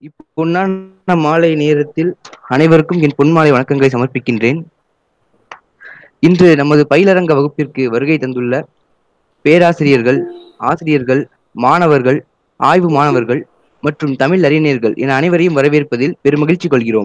இப்பொன்னான மாலை நேரத்தில் அனைவருக்கும் என் பொன்மாலை வணக்கங்களை சமர்ப்பிக்கின்றேன். இன்று நமது பயிலரங்க வகுப்பிற்கு வருகை தந்துள்ள பேராசிரியர்கள், ஆசிரியர்கள், மாணவர்கள், ஆய்வு மாணவர்கள் மற்றும் தமிழ் அறிஞர்கள் என அனைவரையும் வரவேற்பதில் பெருமகிழ்ச்சி கொள்கிறோம்.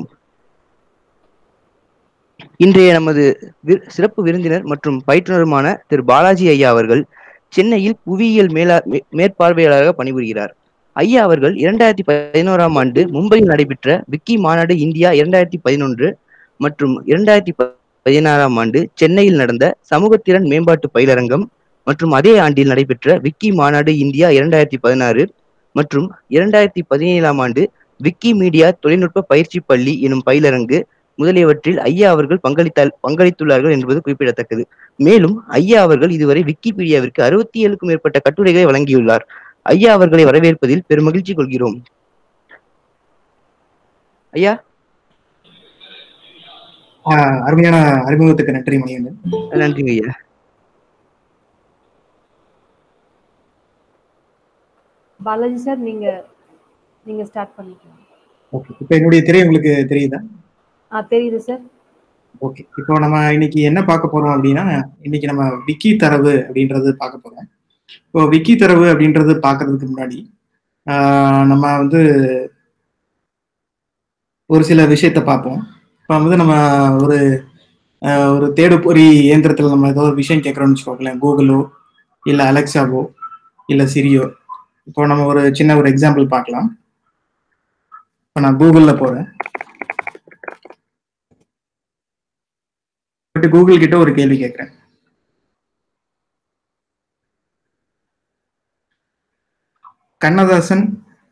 இன்றைய நமது சிறப்பு விருந்தினர் மற்றும் பயிற்றுனருமான திரு பாலாஜி ஐயா அவர்கள் சென்னையில் புவியியல் மேற்பார்வையாளராக பணிபுரிகிறார். ஐயா அவர்கள் 2011ஆம் ஆண்டு மும்பையில் நடைபெற்ற விக்கி மாநாடு இந்தியா 2011 மற்றும் 2016ஆம் ஆண்டு சென்னையில் நடந்த சமூகத்திறன் மேம்பாட்டு பயிலரங்கம் மற்றும் அதே ஆண்டில் நடைபெற்ற விக்கி மாநாடு இந்தியா 2016 மற்றும் 2017ஆம் ஆண்டு விக்கி மீடியா தொழில்நுட்ப பயிற்சி பள்ளி எனும் பயிலரங்கு முதலியவற்றில் ஐயா அவர்கள் பங்களித்துள்ளார்கள் என்பது குறிப்பிடத்தக்கது. மேலும் ஐயா அவர்கள் இதுவரை விக்கிபீடியாவிற்கு 67க்கும் மேற்பட்ட கட்டுரைகளை வழங்கியுள்ளார். ஐயா அவர்களை வரவேற்பதில் பெருமகிழ்ச்சி கொள்கிறோம். ஐயா. அருமையான அறிமுகத்துக்கு நன்றி மணிகண்டன். நன்றிங்க ஐயா. பாலாஜி சார், நீங்க ஸ்டார்ட் பண்ணிக்கலாம். ஓகே, இப்போ என்னுடைய திரை உங்களுக்கு தெரியுதா? தெரியுது சார். ஓகே, இப்போ நம்ம இன்னைக்கு என்ன பார்க்க போறோம் அப்படின்னா, இன்னைக்கு நம்ம விக்கி தரவு அப்படின்றது பார்க்க போறோம். இப்போ விக்கி தரவு அப்படின்றது பார்க்கறதுக்கு முன்னாடி நம்ம வந்து ஒரு சில விஷயத்த பார்ப்போம். இப்போ வந்து நம்ம ஒரு தேடுபொறி இயந்திரத்தில் நம்ம ஏதோ ஒரு விஷயம் கேட்குறோம்னு வச்சுக்கோங்களேன், கூகுளோ இல்லை அலெக்சாவோ இல்லை சிரியோ. இப்போ நம்ம ஒரு சின்ன ஒரு எக்ஸாம்பிள் பார்க்கலாம். இப்போ நான் கூகுளில் போகிறேன். கூகுள் கிட்ட ஒரு கேள்வி கேட்கிறேன். Kannadasan.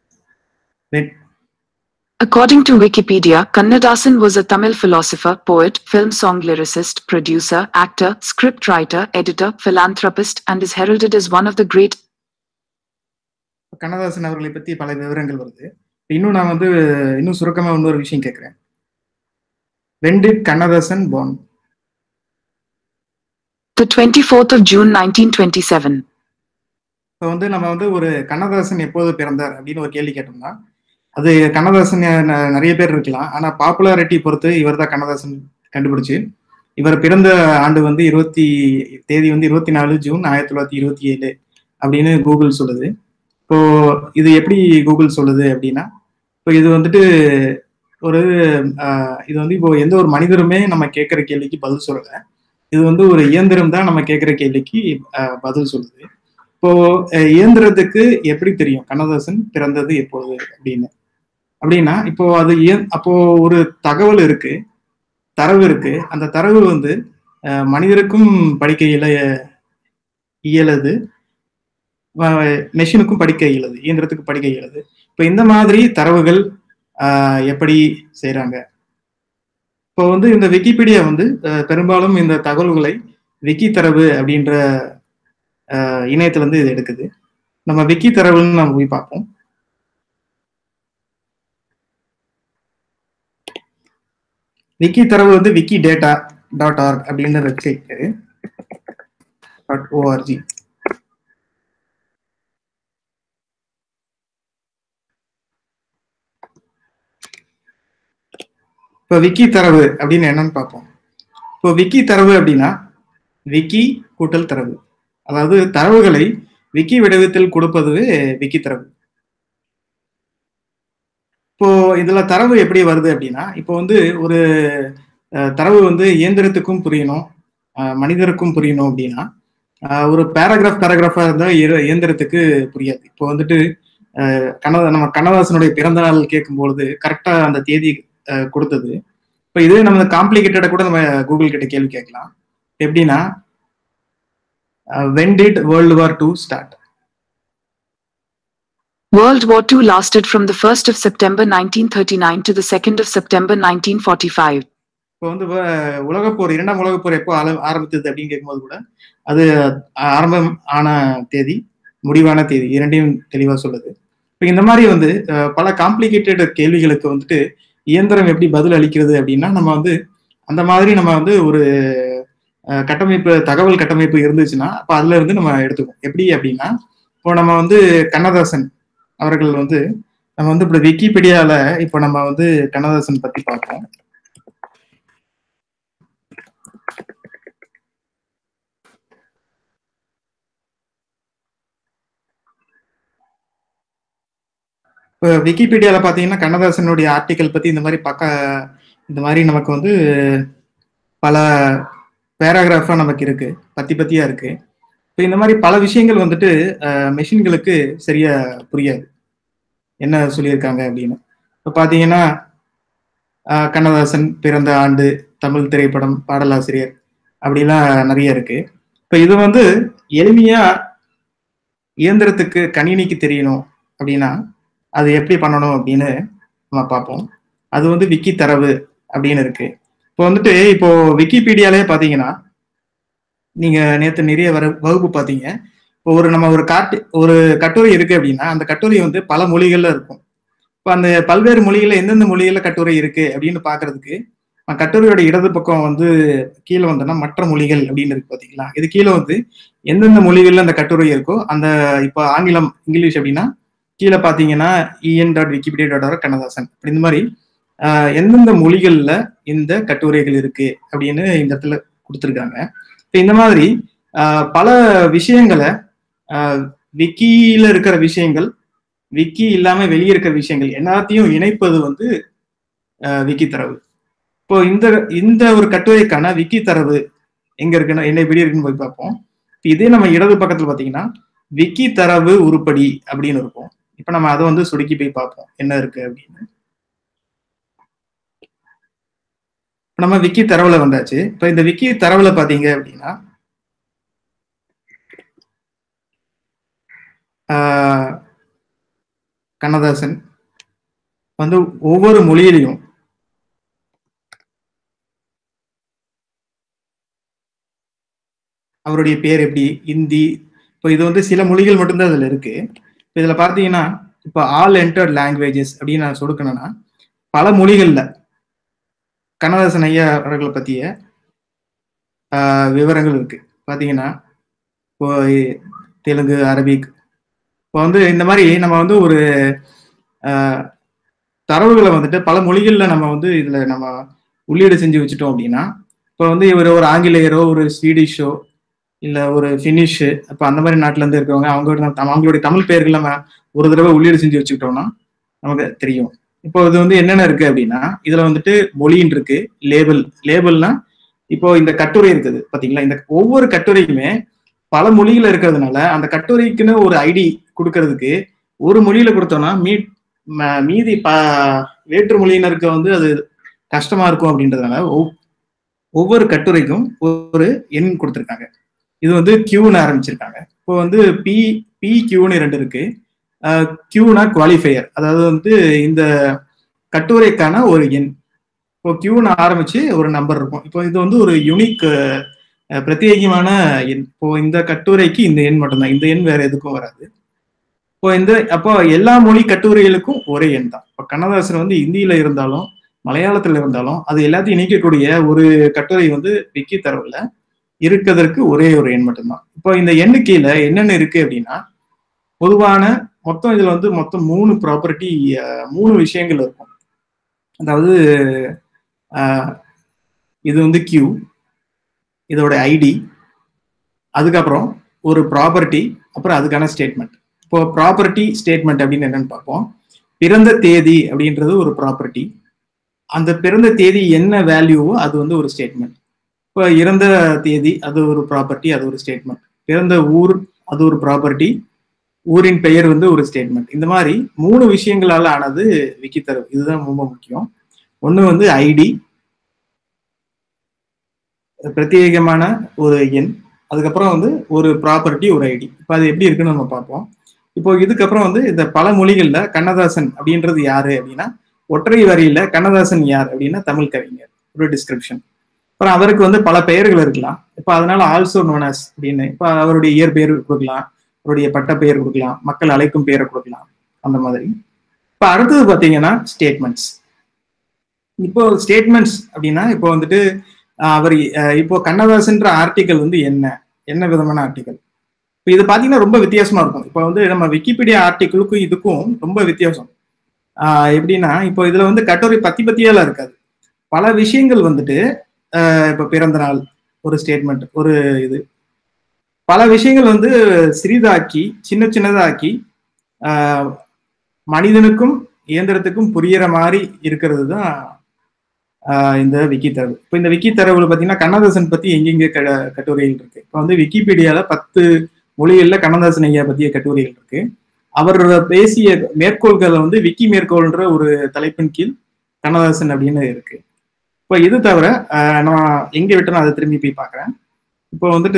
According to Wikipedia, Kannadasan was a Tamil philosopher, poet, film song lyricist, producer, actor, scriptwriter, editor, philanthropist, and is heralded as one of the great. Kannadasan அவர்களை பத்தி பல விவரங்கள் வருது. இன்னும் நான் வந்து இன்னும் சுருக்கமா இன்னொரு விஷயம் கேட்கிறேன். When did Kannadasan born? The 24th of June 1927. இப்போ வந்து நம்ம வந்து ஒரு கண்ணதாசன் எப்போது பிறந்தார் அப்படின்னு ஒரு கேள்வி கேட்டோம்னா, அது கண்ணதாசன் நிறைய பேர் இருக்கலாம். ஆனா பாப்புலாரிட்டி பொறுத்து இவர் தான் கண்ணதாசன் கண்டுபிடிச்சு. இவர் பிறந்த ஆண்டு வந்து தேதி வந்து 24 ஜூன் 1927 அப்படின்னு கூகுள் சொல்லுது. இப்போ இது எப்படி கூகுள் சொல்லுது அப்படின்னா, இப்போ இது வந்துட்டு இது வந்து இப்போ எந்த ஒரு மனிதருமே நம்ம கேட்கிற கேள்விக்கு பதில் சொல்லலை. இது வந்து ஒரு இயந்திரம் தான் நம்ம கேட்கிற கேள்விக்கு பதில் சொல்லுது. இப்போ இயந்திரத்துக்கு எப்படி தெரியும் கண்ணதாசன் பிறந்தது எப்போது அப்படின்னா இப்போ அப்போ ஒரு தகவல் இருக்கு, தரவு இருக்கு. அந்த தரவு வந்து மனிதருக்கும் படிக்க இயலுது, மெஷினுக்கும் படிக்க இயலுது, இயந்திரத்துக்கு படிக்க இயலுது. இப்போ இந்த மாதிரி தரவுகள் எப்படி செய்யறாங்க? இப்போ வந்து இந்த விக்கிபீடியா வந்து பெரும்பாலும் இந்த தகவல்களை விக்கி தரவு அப்படின்ற இணையத்துல இருந்து இது எடுக்குது. நம்ம விக்கி தரவுன்னு நம்ம போய் பார்ப்போம். விக்கி தரவு வந்து wikidata.org அப்படின்ற வெப்சைட் .org. இப்போ விக்கி தரவு அப்படின்னு என்னன்னு பார்ப்போம். இப்போ விக்கி தரவு அப்படின்னா விக்கி கூட்டல் தரவு, அதாவது தரவுகளை விக்கி வடிவத்தில் கொடுப்பது விக்கி தரவு. இப்போ இதுல தரவு எப்படி வருது அப்படின்னா, இப்போ வந்து ஒரு தரவு வந்து இயந்திரத்துக்கும் புரியணும், மனிதருக்கும் புரியணும் அப்படின்னா ஒரு பேராகிராஃபா இருந்தா இயந்திரத்துக்கு புரியாது. இப்போ வந்துட்டு நம்ம கண்ணதாசனுடைய பிறந்த நாள் கேட்கும் பொழுது கரெக்டா அந்த தேதி கொடுத்தது. இப்போ இதே நம்ம காம்ப்ளிகேட்டடா கூட நம்ம கூகுள் கிட்ட கேள்வி கேட்கலாம். எப்படின்னா, when did World War II start? World War II lasted from the 1st of September 1939 to the 2nd of September 1945. இப்போ வந்து இரண்டாம் உலகப்போர் எப்போ ஆரம்பித்தது அப்படின்னு கேட்கும்போது கூட அது ஆரம்பம் ஆன தேதி, முடிவான தேதி இரண்டையும் தெளிவா சொல்லுது. இப்போ இந்த மாதிரி வந்து பல காம்ப்ளிகேட்டட் கேள்விகளுக்கு வந்துட்டு இயந்திரம் எப்படி பதில் அளிக்கிறது அப்படின்னா, நம்ம வந்து அந்த மாதிரி நம்ம வந்து ஒரு தகவல் கட்டமைப்பு இருந்துச்சுன்னா அப்ப அதுல இருந்து நம்ம எடுத்துக்கோம். எப்படி அப்படின்னா, இப்போ நம்ம வந்து கண்ணதாசன் அவர்கள் வந்து நம்ம வந்து இப்ப விக்கிபீடியால இப்போ நம்ம வந்து கண்ணதாசன் பத்தி பார்ப்போம். இப்போ விக்கிபீடியால பாத்தீங்கன்னா கண்ணதாசனுடைய ஆர்டிக்கல் பத்தி இந்த மாதிரி நமக்கு வந்து பல பேராகிராஃபா நமக்கு இருக்கு, பத்தியா இருக்கு. இப்போ இந்த மாதிரி பல விஷயங்கள் வந்துட்டு மெஷின்களுக்கு சரியா புரியாது என்ன சொல்லியிருக்காங்க அப்படின்னு. இப்போ பாத்தீங்கன்னா கண்ணதாசன் பிறந்த ஆண்டு, தமிழ் திரைப்படம், பாடலாசிரியர் அப்படிலாம் நிறைய இருக்கு. இப்போ இது வந்து எளிமையா இயந்திரத்துக்கு கணினிக்கு தெரியணும் அப்படின்னா அது எப்படி பண்ணணும் அப்படின்னு நம்ம பார்ப்போம். அது வந்து விக்கி தரவு அப்படின்னு இருக்கு. இப்போ வந்துட்டு இப்போ விக்கிபீடியாலே பாத்தீங்கன்னா நீங்க நேற்று நிறைய வகுப்பு பார்த்தீங்க. இப்போ நம்ம ஒரு கட்டுரை இருக்கு அப்படின்னா அந்த கட்டுரை வந்து பல மொழிகள்ல இருக்கும். இப்போ அந்த பல்வேறு மொழிகள்ல எந்தெந்த மொழிகள்ல கட்டுரை இருக்கு அப்படின்னு பாக்குறதுக்கு கட்டுரையோட இடது பக்கம் வந்து கீழே வந்தோம்னா மற்ற மொழிகள் அப்படின்னு இருக்கு பாத்தீங்களா. இது கீழே வந்து எந்தெந்த மொழிகள்ல அந்த கட்டுரை இருக்கோ அந்த இப்போ ஆங்கிலம், இங்கிலீஷ் அப்படின்னா கீழே பாத்தீங்கன்னா en.wikipedia.org கண்ணதாசன் அப்படி இந்த மாதிரி எந்தெந்த மொழிகள்ல இந்த கட்டுரைகள் இருக்கு அப்படின்னு இந்த இடத்துல கொடுத்துருக்காங்க. இந்த மாதிரி பல விஷயங்களை விக்கியில இருக்கிற விஷயங்கள், விக்கி இல்லாம வெளியே இருக்கிற விஷயங்கள் எல்லாத்தையும் இணைப்பது வந்து விக்கி தரவு. இப்போ இந்த ஒரு கட்டுரைக்கான விக்கி தரவு எங்க இருக்குன்னா என்ன எப்படி இருக்குன்னு போய் பார்ப்போம். இதே நம்ம இடது பக்கத்துல பாத்தீங்கன்னா விக்கி தரவு உருப்படி அப்படின்னு இருக்கும். இப்ப நம்ம அதை வந்து சுருக்கி போய் பார்ப்போம் என்ன இருக்கு அப்படின்னு. நம்ம விக்கி தரவுல வந்தாச்சு. இப்ப இந்த விக்கி தரவுல பாத்தீங்க அப்படின்னா கண்ணதாசன் வந்து ஒவ்வொரு மொழியிலையும் அவருடைய பேர் எப்படி, இந்தி, இப்போ இது வந்து சில மொழிகள் மட்டும்தான் இதுல இருக்கு. இதுல பார்த்தீங்கன்னா இப்போ ஆல் என்டர்ட் லாங்குவேஜஸ் அப்படின்னு நான் சொடுக்கணும்னா பல மொழிகள்ல கண்ணதாசன் ஐயா அவர்களை பற்றிய விவரங்கள் இருக்கு. பார்த்தீங்கன்னா இப்போ தெலுங்கு, அரபிக், இப்போ வந்து இந்த மாதிரி நம்ம வந்து ஒரு தரவுகளை வந்துட்டு பல மொழிகளில் நம்ம வந்து இதில் நம்ம உள்ளீடு செஞ்சு வச்சுட்டோம் அப்படின்னா இப்போ வந்து இவர் ஒரு ஆங்கிலேயரோ ஒரு ஸ்வீடிஷோ இல்லை ஒரு ஃபினிஷு இப்போ அந்த மாதிரி நாட்டிலேருந்து இருக்கவங்க அவங்களுடைய தமிழ் பெயர்கள் நம்ம ஒரு தடவை உள்ளீடு செஞ்சு வச்சுக்கிட்டோம்னா நமக்கு தெரியும். இப்போ இது வந்து என்னென்ன இருக்கு அப்படின்னா இதுல வந்துட்டு மொழின்னு இருக்கு, லேபிள்னா இப்போ இந்த கட்டுரை இருக்குது பாத்தீங்களா. இந்த ஒவ்வொரு கட்டுரைக்குமே பல மொழியில இருக்கிறதுனால அந்த கட்டுரைக்குன்னு ஒரு ஐடி கொடுக்கறதுக்கு ஒரு மொழியில கொடுத்தோம்னா மீதி வேற்று மொழியினருக்கு வந்து அது கஷ்டமா இருக்கும் அப்படின்றதுனால ஒவ்வொரு கட்டுரைக்கும் ஒரு எண் கொடுத்துருக்காங்க. இது வந்து கியூன்னு ஆரம்பிச்சிருக்காங்க. இப்போ வந்து பி கியூன்னு 2 இருக்கு. கியூனா குவாலிஃபையர், அதாவது வந்து இந்த கட்டுரைக்கான ஒரு எண். இப்போ கியூன்னு ஆரம்பிச்சு ஒரு நம்பர் இருக்கும். இப்போ இது வந்து ஒரு யூனிக் பிரத்யேகமான எண். இப்போ இந்த கட்டுரைக்கு இந்த எண் மட்டும்தான், இந்த எண் வேற எதுக்கும் வராது. அப்போ எல்லா மொழி கட்டுரைகளுக்கும் ஒரே எண் தான். இப்போ கண்ணதாசன் வந்து இந்தியில இருந்தாலும் மலையாளத்துல இருந்தாலும் அது எல்லாத்தையும் இணைக்கக்கூடிய ஒரு கட்டுரை வந்து விக்கி தரவுல இருக்கிறதுக்கு ஒரே ஒரு எண் மட்டும்தான். இப்போ இந்த எண்ணிக்கையில என்னென்ன இருக்கு அப்படின்னா பொதுவான மொத்தம் இதுல வந்து மொத்தம் 3 ப்ராப்பர்ட்டி, 3 விஷயங்கள் இருக்கும். அதாவது இது வந்து கியூ, இதோட ஐடி, அதுக்கப்புறம் ஒரு ப்ராப்பர்ட்டி, அப்புறம் அதுக்கான ஸ்டேட்மெண்ட். இப்போ ப்ராப்பர்ட்டி ஸ்டேட்மெண்ட் அப்படின்னு என்னன்னு பார்ப்போம். பிறந்த தேதி அப்படின்றது ஒரு ப்ராப்பர்ட்டி. அந்த பிறந்த தேதி என்ன வேல்யூவோ அது வந்து ஒரு ஸ்டேட்மெண்ட். இப்போ இறந்த தேதி அது ஒரு ப்ராப்பர்ட்டி, அது ஒரு ஸ்டேட்மெண்ட். பிறந்த ஊர் அது ஒரு ப்ராப்பர்ட்டி, ஊரின் பெயர் வந்து ஒரு ஸ்டேட்மெண்ட். இந்த மாதிரி 3 விஷயங்களால ஆனது விக்கி தரவு. இதுதான் ரொம்ப முக்கியம். ஒண்ணு வந்து ஐடி, பிரத்யேகமான ஒரு எண், அதுக்கப்புறம் வந்து ஒரு ப்ராப்பர்ட்டி, ஒரு ஐடி. இப்போ அது எப்படி இருக்குன்னு நம்ம பார்ப்போம். இப்போ இதுக்கப்புறம் வந்து இந்த பல மொழிகள்ல கண்ணதாசன் அப்படின்றது யாரு அப்படின்னா ஒற்றை வரியில கண்ணதாசன் யார் அப்படின்னா தமிழ் கவிஞர், ஒரு டிஸ்கிரிப்ஷன். அப்புறம் அவருக்கு வந்து பல பெயர்கள் இருக்கலாம். இப்போ அதனால ஆல்சோ நோன் அஸ் அப்படின்னு இப்போ அவருடைய இயற்பெயர் கொடுக்கலாம், அவருடைய பட்ட பெயர் கொடுக்கலாம், மக்கள் அழைக்கும் பெயரை கொடுக்கலாம், அந்த மாதிரி. இப்போ அடுத்தது பார்த்தீங்கன்னா ஸ்டேட்மெண்ட்ஸ். இப்போ ஸ்டேட்மெண்ட்ஸ் அப்படின்னா இப்போ வந்துட்டு அவர் இப்போ கண்ணதாசன்ற ஆர்டிக்கல் வந்து என்ன விதமான ஆர்டிக்கல். இப்போ இது பார்த்தீங்கன்னா ரொம்ப வித்தியாசமா இருக்கும். இப்போ வந்து நம்ம விக்கிபீடியா ஆர்டிக்கிளுக்கும் இதுக்கும் ரொம்ப வித்தியாசம். எப்படின்னா இப்போ இதுல வந்து கட்டுரை பத்தியெல்லாம் இருக்காது. பல விஷயங்கள் வந்துட்டு இப்ப பிறந்த நாள் ஒரு ஸ்டேட்மெண்ட், ஒரு இது பல விஷயங்கள் வந்து சிறிதாக்கி சின்னதாக்கி மனிதனுக்கும் இயந்திரத்துக்கும் புரியற மாதிரி இருக்கிறது தான் இந்த விக்கி தரவு. இப்போ இந்த விக்கி தரவுல பாத்தீங்கன்னா கண்ணதாசன் பத்தி எங்கெங்க கட்டுரைகள் இருக்கு. இப்போ வந்து விக்கிபீடியால 10 மொழிகள்ல கண்ணதாசன் ஐயா பத்திய கட்டுரைகள் இருக்கு. அவர் பேசிய மேற்கோள்களை வந்து விக்கி மேற்கோள்ன்ற ஒரு தலைப்பின் கீழ் கண்ணதாசன் அப்படின்னு இருக்கு. இப்போ இது தவிர நான் எங்க விட்டனோ அதை திரும்பி போய் பார்க்குறேன். இப்போ வந்துட்டு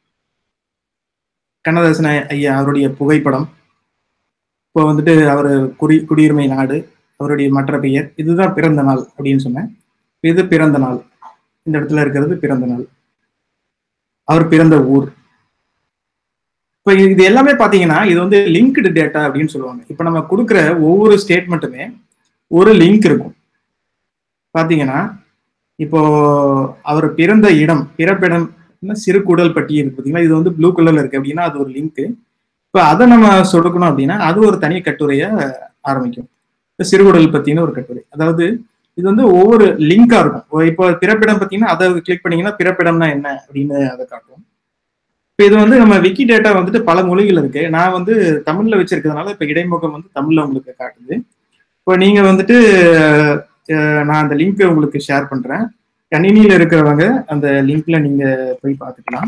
கண்ணதாசன் ஐயா அவருடைய புகைப்படம், இப்போ வந்துட்டு அவர் குடியுரிமை நாடு, அவருடைய மற்ற பெயர், இதுதான் பிறந்த நாள் அப்படின்னு சொன்னேன். இது பிறந்த நாள், இந்த இடத்துல இருக்கிறது பிறந்த நாள், அவர் பிறந்த ஊர். இப்போ இது எல்லாமே பார்த்தீங்கன்னா இது வந்து லிங்க்டு டேட்டா அப்படின்னு சொல்லுவாங்க. இப்போ நம்ம கொடுக்குற ஒவ்வொரு ஸ்டேட்மெண்ட்டுமே ஒரு லிங்க் இருக்கும். பார்த்தீங்கன்னா இப்போ அவர் பிறந்த இடம், பிறப்பிடம் சிறுகுடல் பட்டி இருக்கு பார்த்தீங்கன்னா, இது வந்து ப்ளூ கலர்ல இருக்கு அப்படின்னா அது ஒரு லிங்க். இப்போ அதை நம்ம சொடுக்கணும் அப்படின்னா அது ஒரு தனி கட்டுரையை ஆரம்பிக்கும். சிறுகுடல் பத்தின ஒரு கட்டுரை, அதாவது இது வந்து ஒவ்வொரு லிங்கா இருக்கும். இப்போ பிறப்பிடம் பார்த்தீங்கன்னா அதை கிளிக் பண்ணீங்கன்னா பிறப்பிடம்னா என்ன அப்படின்னு அதை காட்டும். இப்போ இது வந்து நம்ம விக்கி டேட்டா வந்துட்டு பல மொழிகள் இருக்கு. நான் வந்து தமிழ்ல வச்சிருக்கிறதுனால இப்போ இடைமுகம் வந்து தமிழ்ல உங்களுக்கு காட்டுது. இப்போ நீங்க வந்துட்டு நான் அந்த லிங்க் உங்களுக்கு ஷேர் பண்றேன். கணினியில இருக்கிறவங்க அந்த லிங்க்ல நீங்க போய் பார்த்துக்கலாம்.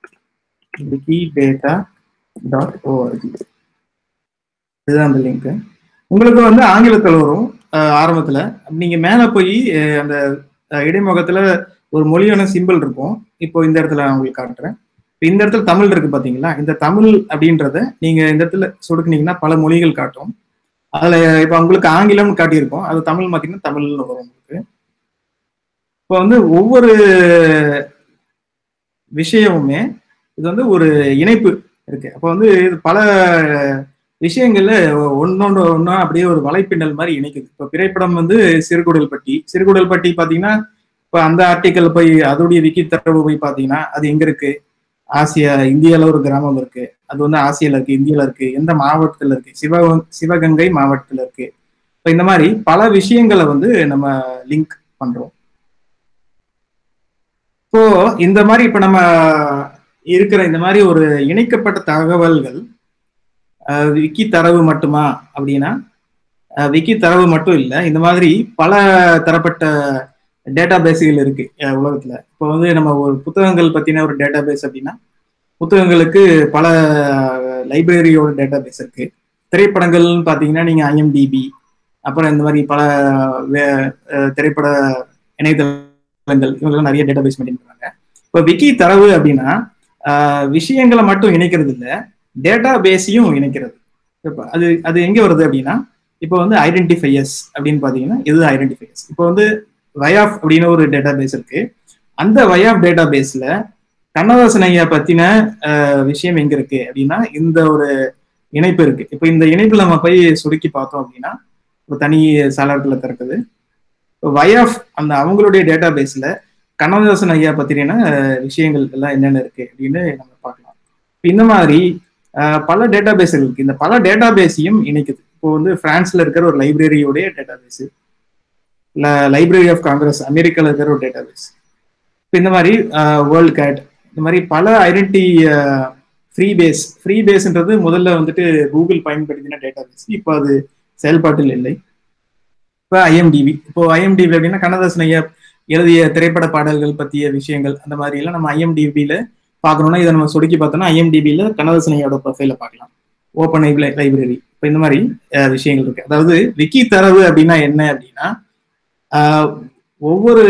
wikidata.org இதுதான் அந்த லிங்க். உங்களுக்கு வந்து ஆங்கிலத்தில் வரும் ஆரம்பத்துல. நீங்க மேல போய் அந்த இடைமுகத்துல ஒரு மொழியான சிம்பிள் இருக்கும். இப்போ இந்த இடத்துல நான் உங்களுக்கு காட்டுறேன். இந்த இடத்துல தமிழ் இருக்கு பாத்தீங்களா, இந்த தமிழ் அப்படின்றத நீங்க இந்த இடத்துல சொடுக்குனீங்கன்னா பல மொழிகள் காட்டும். அதுல இப்ப உங்களுக்கு ஆங்கிலம் காட்டியிருக்கோம், அது தமிழ் பார்த்தீங்கன்னா தமிழ்னு வரும் உங்களுக்கு. இப்போ வந்து ஒவ்வொரு விஷயமுமே இது வந்து ஒரு இணைப்பு இருக்கு. அப்போ வந்து இது பல விஷயங்கள்ல ஒன்னா அப்படியே ஒரு வலைப்பின்னல் மாதிரி இணைக்குது. இப்போ பிறப்பிடம் வந்து சிறுகுடல் பட்டி பாத்தீங்கன்னா இப்போ அந்த ஆர்டிக்கல் போய் அதோடைய விக்கி தரவு போய் பாத்தீங்கன்னா அது எங்க இருக்கு, இந்தியால ஒரு கிராமம் இருக்கு, அது வந்து ஆசியால இருக்கு, இந்தியால இருக்கு, எந்த மாவட்டத்துல இருக்கு, சிவகங்கை மாவட்டத்துல இருக்கு. இப்போ இந்த மாதிரி பல விஷயங்களை வந்து நம்ம லிங்க் பண்றோம். இப்போ இந்த மாதிரி இப்ப நம்ம இருக்கிற இந்த மாதிரி ஒரு இணைக்கப்பட்ட தகவல்கள் விக்கி தரவு மட்டுமா அப்படின்னா விக்கி தரவு மட்டும் இல்லை, இந்த மாதிரி பல தரப்பட்ட டேட்டா பேஸுகள் இருக்கு உலகத்துல. இப்போ வந்து நம்ம ஒரு புத்தகங்கள் பத்தின ஒரு டேட்டா பேஸ் அப்படின்னா புத்தகங்களுக்கு பல லைப்ரரியோட டேட்டா பேஸ் இருக்கு. திரைப்படங்கள்னு பார்த்தீங்கன்னா நீங்க IMDb, அப்புறம் இந்த மாதிரி பல திரைப்பட இணையதளங்கள் இவங்கெல்லாம் நிறைய டேட்டா பேஸ் மெயின்டைன் பண்றாங்க. இப்போ விக்கி தரவு அப்படின்னா விஷயங்களை மட்டும் இணைக்கிறது இல்லை, டேட்டா பேஸையும் இணைக்கிறது. இப்போ அது எங்க வருது அப்படின்னா இப்போ வந்து ஐடென்டிஃபையர்ஸ் அப்படின்னு பார்த்தீங்கன்னா இது ஐடென்டிஃபையர்ஸ். இப்போ வந்து வயாஃப் அப்படின்னு ஒரு டேட்டா பேஸ் இருக்கு. அந்த வயாஃப் டேட்டா பேஸ்ல கண்ணதாசன் ஐயா பத்தின விஷயம் எங்க இருக்கு அப்படின்னா இந்த ஒரு இணைப்பு இருக்கு. இப்போ இந்த இணைப்புல நம்ம போய் சுருக்கி பார்த்தோம் அப்படின்னா ஒரு தனி சாளரத்துல திறக்குது. வயாஃப் அந்த அவங்களுடைய டேட்டா பேஸ்ல கண்ணதாசன் ஐயா பத்தின விஷயங்கள் எல்லாம் என்னென்ன இருக்கு அப்படின்னு நம்ம பார்க்கலாம். இந்த மாதிரி பல டேட்டா பேஸ் இருக்கு. இந்த பல டேட்டா பேஸையும் இணைக்குது. இப்போ வந்து பிரான்ஸ்ல இருக்கிற ஒரு லைப்ரரியோடைய data base, library of Congress அமெரிக்கால இருக்கிற ஒரு டேட்டா பேஸ், இப்போ இந்த மாதிரி வேர்ல்ட் கேட், இந்த மாதிரி பல ஐடென்டி ஃப்ரீ பேஸ்ன்றது முதல்ல வந்துட்டு கூகுள் பயன்படுத்தின டேட்டா பேஸ், இப்போ அது செயல்பாட்டில் இல்லை. இப்போ IMDb, இப்போ IMDb அப்படின்னா கண்ணதாசன் ஐயா எழுதிய திரைப்பட பாடல்கள் பற்றிய விஷயங்கள் அந்த மாதிரி எல்லாம் நம்ம IMDbல பார்க்கணும்னா இதை நம்ம சொடுக்கி பார்த்தோம்னா IMDbல கண்ணதாசன் ஐயாவோட ப்ரொஃபைல பார்க்கலாம். ஓப்பன் லைப்ரரி, இப்போ இந்த மாதிரி விஷயங்கள் இருக்கு. அதாவது விக்கி தரவு அப்படின்னா என்ன அப்படின்னா ஒவ்வொரு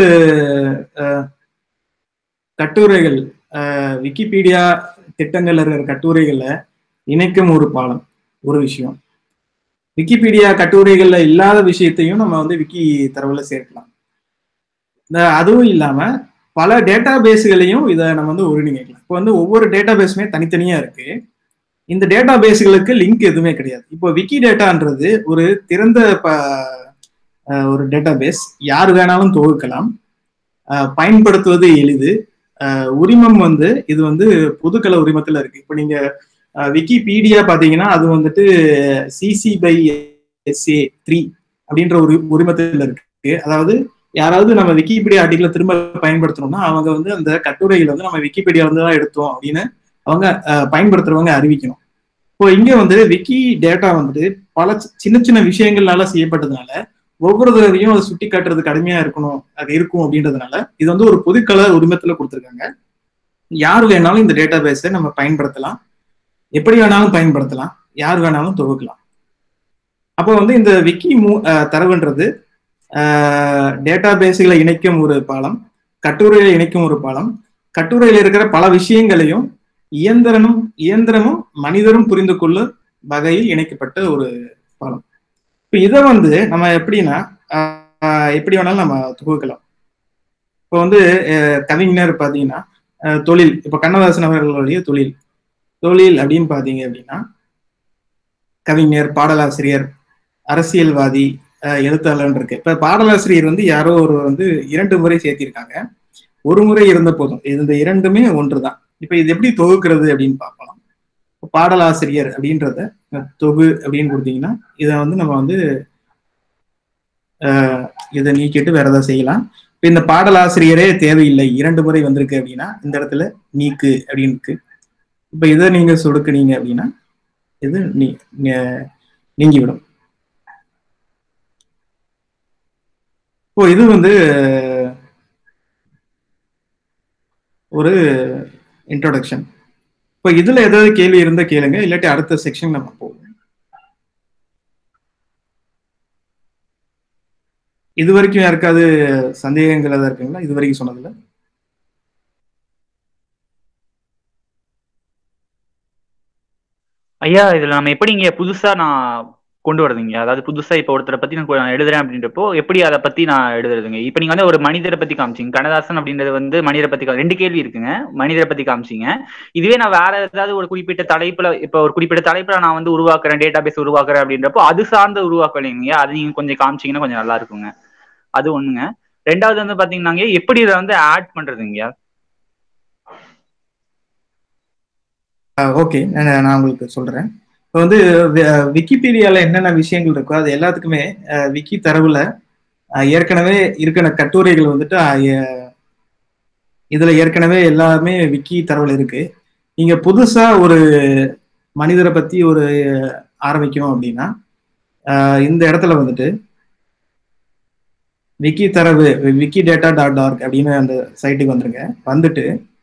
கட்டுரைகள் விக்கிபீடியா திட்டங்கள்ல இருக்கிற கட்டுரைகளை இணைக்கும் ஒரு பாலம், ஒரு விஷயம். விக்கிபீடியா கட்டுரைகள்ல இல்லாத விஷயத்தையும் நம்ம வந்து விக்கி தரவுல சேர்க்கலாம். அதுவும் இல்லாம பல டேட்டா பேஸ்களையும் இதை நம்ம வந்து ஒருங்கிணைக்கலாம். இப்போ வந்து ஒவ்வொரு டேட்டா பேஸுமே தனித்தனியா இருக்கு. இந்த டேட்டா பேஸ்களுக்கு லிங்க் எதுவுமே கிடையாது. இப்போ விக்கி டேட்டான்றது ஒரு திறந்த ஒரு டேட்டா பேஸ், யார் வேணாலும் தொகுக்கலாம், பயன்படுத்துவது எளிது. உரிமம் வந்து இது வந்து பொதுக்கள உரிமத்துல இருக்கு. இப்போ நீங்க விக்கிபீடியா பாத்தீங்கன்னா அது வந்துட்டு CC/SA 3 அப்படின்ற ஒரு உரிமத்தில் இருக்கு. அதாவது யாராவது நம்ம விக்கிபீடியா ஆர்டிகளை திரும்ப பயன்படுத்தணும்னா அவங்க வந்து அந்த கட்டுரைகளை வந்து நம்ம விக்கிபீடியா வந்து தான் எடுத்தோம் அப்படின்னு அவங்க பயன்படுத்துறவங்க அறிவிக்கணும். இப்போ இங்க வந்து விக்கி டேட்டா வந்து பல சின்ன சின்ன விஷயங்கள்னால செய்யப்பட்டதுனால ஒவ்வொரு தடவையும் அதை சுட்டி காட்டுறது கடுமையா இருக்கணும், அது இருக்கும் அப்படின்றதுனால இது வந்து ஒரு பொதுக்கள உரிமத்துல கொடுத்துருக்காங்க. யார் வேணாலும் இந்த டேட்டா பேஸை நம்ம பயன்படுத்தலாம், எப்படி வேணாலும் பயன்படுத்தலாம், யார் வேணாலும் தொகுக்கலாம். அப்போ வந்து இந்த விக்கி தரவுன்றது டேட்டா பேஸுகளை இணைக்கும் ஒரு பாலம், கட்டுரையை இணைக்கும் ஒரு பாலம், கட்டுரையில் இருக்கிற பல விஷயங்களையும் இயந்திரமும் மனிதரும் புரிந்து கொள்ளும் வகையில் இணைக்கப்பட்ட ஒரு பாலம். இப்போ இதை வந்து நம்ம எப்படின்னா எப்படி வேணாலும் நம்ம தொகுக்கலாம். இப்போ வந்து கவிஞர் பார்த்தீங்கன்னா தொழில், இப்போ கண்ணதாசன் அவர்களுடைய தொழில் அப்படின்னு பார்த்தீங்க அப்படின்னா கவிஞர், பாடலாசிரியர், அரசியல்வாதி, எழுத்தாளர் இருக்கு. இப்ப பாடலாசிரியர் வந்து யாரோ ஒரு வந்து 2 முறை சேர்த்திருக்காங்க, ஒரு முறை இருந்த போதும், இந்த இரண்டுமே ஒன்றுதான். இப்ப இது எப்படி தொகுக்கிறது அப்படின்னு பார்க்கலாம். பாடலாசிரியர் அப்படின்றத தொகு அப்படின்னு கொடுத்தீங்கன்னா இதை வந்து நம்ம வந்து இதை நீக்கிட்டு வேற ஏதாவது செய்யலாம். இப்ப இந்த பாடலாசிரியரே தேவையில்லை, 2 முறை வந்திருக்கு அப்படின்னா இந்த இடத்துல நீக்கு அப்படின்னு இருக்கு. இப்ப இதை நீங்க சொடுக்குனீங்க அப்படின்னா இது நீங்கிவிடும். இப்போ இது வந்து ஒரு இன்ட்ரோடக்ஷன். இப்போ இதுல ஏதாவது கேள்வி இருந்தா கேளுங்க, இல்லாட்டி அடுத்த செக்ஷன் நம்ம போவோம். இது வரைக்கும் யாருக்காவது சந்தேகங்கள் ஏதாவது இருக்குங்களா? இது வரைக்கும் சொன்னதுல ஐயா, இதுல நம்ம எப்படி இங்க புதுசா நான் கொண்டு வரதுங்க? அதாவது புதுசா இப்ப ஒருத்தரை பத்தி நான் எழுதுறேன் அப்படின்றப்போ எப்படி அதை பத்தி நான் எழுதுறதுங்க? இப்ப நீங்க வந்து ஒரு மனிதரை பத்தி காமிச்சிங்க, கண்ணதாசன் அப்படின்றது வந்து மனிதரை பத்தி 2 கேள்வி இருக்குங்க. மனிதரை பத்தி காமிச்சிங்க. இதுவே நான் வேற ஏதாவது ஒரு குறிப்பிட்ட தலைப்புல, இப்ப ஒரு குறிப்பிட்ட தலைப்புல நான் வந்து உருவாக்குறேன், டேட்டா பேஸ் உருவாக்குறேன் அப்படின்றப்போ அது சார்ந்த உருவாக்கலைங்க, அது நீங்க கொஞ்சம் காமிச்சிங்கன்னா கொஞ்சம் நல்லா இருக்குங்க. அது ஒண்ணுங்க. 2வது வந்து பாத்தீங்கன்னாங்க எப்படி இதை வந்து ஆட் பண்றதுங்க? ஓகே, நான் உங்களுக்கு சொல்றேன். இப்போ வந்து விக்கிபீடியால என்னென்ன விஷயங்கள் இருக்கோ அது எல்லாத்துக்குமே விக்கி தரவுல ஏற்கனவே இருக்கிற கட்டுரைகள் வந்துட்டு இதுல ஏற்கனவே எல்லாமே விக்கி தரவுல இருக்கு. நீங்க புதுசா ஒரு மனிதரை பத்தி ஒரு ஆரம்பிக்கணும் அப்படின்னா இந்த இடத்துல வந்துட்டு விக்கி தரவு wikidata.org அப்படின்னு அந்த சைட்டுக்கு வந்துருங்க. வந்துட்டு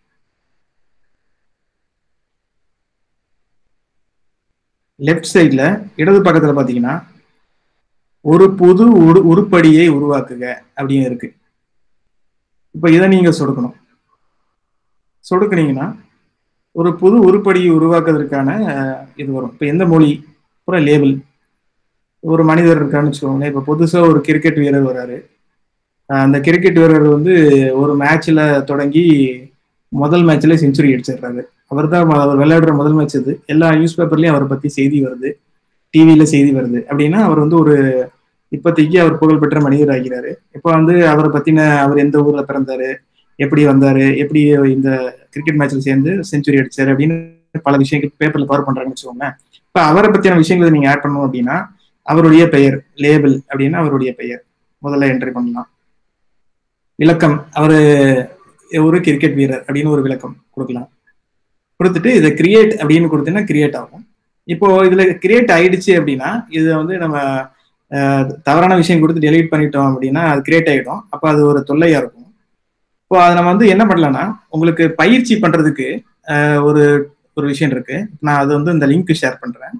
லெஃப்ட் சைட்ல இடது பக்கத்துல பாத்தீங்கன்னா ஒரு புது உருப்படியை உருவாக்குக அப்படின்னு இருக்கு. இப்ப இதை நீங்க சொடுக்குனீங்கன்னா ஒரு புது உருப்படியை உருவாக்குவதற்கான இது வரும். இப்ப எந்த மொழி, அப்புறம் லேபிள், ஒரு மனிதர் இருக்கான்னு வச்சுக்கோங்க. இப்ப புதுசா ஒரு கிரிக்கெட் வீரர் வராரு. அந்த கிரிக்கெட் வீரர் வந்து ஒரு மேட்ச்ல தொடங்கி முதல் மேட்ச்ல செஞ்சுரி அடிச்சிடுறாரு. அவர் தான் விளையாடுற முதல் மேட்ச். இது எல்லா நியூஸ் பேப்பர்லயும் அவரை பத்தி செய்தி வருது, டிவியில செய்தி வருது. அப்படின்னா அவர் வந்து ஒரு இப்போதைக்கு அவர் புகழ்பெற்ற மனிதர் ஆகிறாரு. இப்போ வந்து அவரை பத்தின, அவர் எந்த ஊர்ல பிறந்தாரு, எப்படி வந்தாரு, எப்படி இந்த கிரிக்கெட் மேட்ச்ல சேர்ந்து செஞ்சுரி அடிச்சாரு அப்படின்னு பல விஷயங்கள் பேப்பர்ல கவர் பண்றாங்கன்னு வச்சுக்கோங்க. இப்ப அவரை பத்தியான விஷயங்களை நீங்க ஆட் பண்ணணும் அப்படின்னா அவருடைய பெயர், லேபிள் அப்படின்னா அவருடைய பெயர் முதல்ல என்ட்ரி பண்ணலாம். விளக்கம், அவரு ஒரு கிரிக்கெட் வீரர் அப்படின்னு ஒரு விளக்கம் கொடுக்கலாம். கொடுத்துட்டு இதை கிரியேட் அப்படின்னு கொடுத்தீங்கன்னா கிரியேட் ஆகும். இப்போ இதுல கிரியேட் ஆயிடுச்சு அப்படின்னா இது வந்து நம்ம தவறான விஷயம் கொடுத்து டெலீட் பண்ணிட்டோம் அப்படின்னா அது கிரியேட் ஆகிடும். அப்போ அது ஒரு தொல்லையா இருக்கும். இப்போ அதை நம்ம வந்து என்ன பண்ணலாம்னா உங்களுக்கு பயிற்சி பண்றதுக்கு ஒரு ஒரு விஷயம் இருக்கு. நான் அது வந்து இந்த லிங்க் ஷேர் பண்றேன்.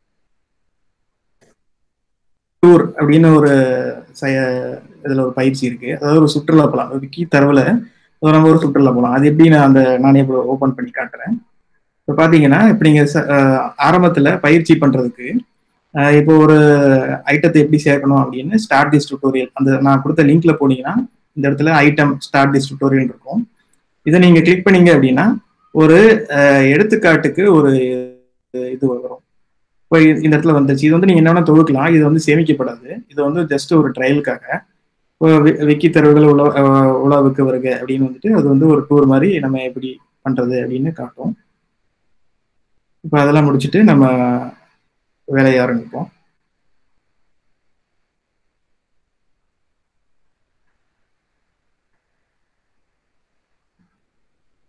டூர் அப்படின்னு ஒரு இதுல ஒரு பயிற்சி இருக்கு. அதாவது ஒரு சுற்றுலா போகலாம், விக்கி தரவுல நம்ம ஒரு சுற்றுலா போகலாம். அது எப்படி நான் அந்த நானே இப்போ ஓபன் பண்ணி காட்டுறேன். இப்போ பாத்தீங்கன்னா இப்போ நீங்க ஆரம்பத்துல பயிற்சி பண்றதுக்கு இப்போ ஒரு ஐட்டத்தை எப்படி சேர்க்கணும் அப்படின்னு ஸ்டார்ட் திஸ் டியூட்டோரியல், அந்த நான் கொடுத்த லிங்க்ல போனீங்கன்னா இந்த இடத்துல ஐட்டம் ஸ்டார்ட் திஸ் டியூட்டோரியல் இருக்கும். இதை நீங்க கிளிக் பண்ணீங்க அப்படின்னா ஒரு எடுத்துக்காட்டுக்கு ஒரு இது வரும். இப்போ இந்த இடத்துல வந்துருச்சு. இது வந்து நீங்க என்ன தொகுக்கலாம், இது வந்து சேமிக்கப்படாது. இது வந்து ஜஸ்ட் ஒரு ட்ரையலுக்காக. விக்கி தரவுகள் உலாவுக்கு வருக அப்படின்னு வந்துட்டு அது வந்து ஒரு டூர் மாதிரி நம்ம எப்படி பண்றது அப்படின்னு காட்டும். இப்போ அதெல்லாம் முடிச்சுட்டு நம்ம வேலையை ஆரம்பிப்போம்.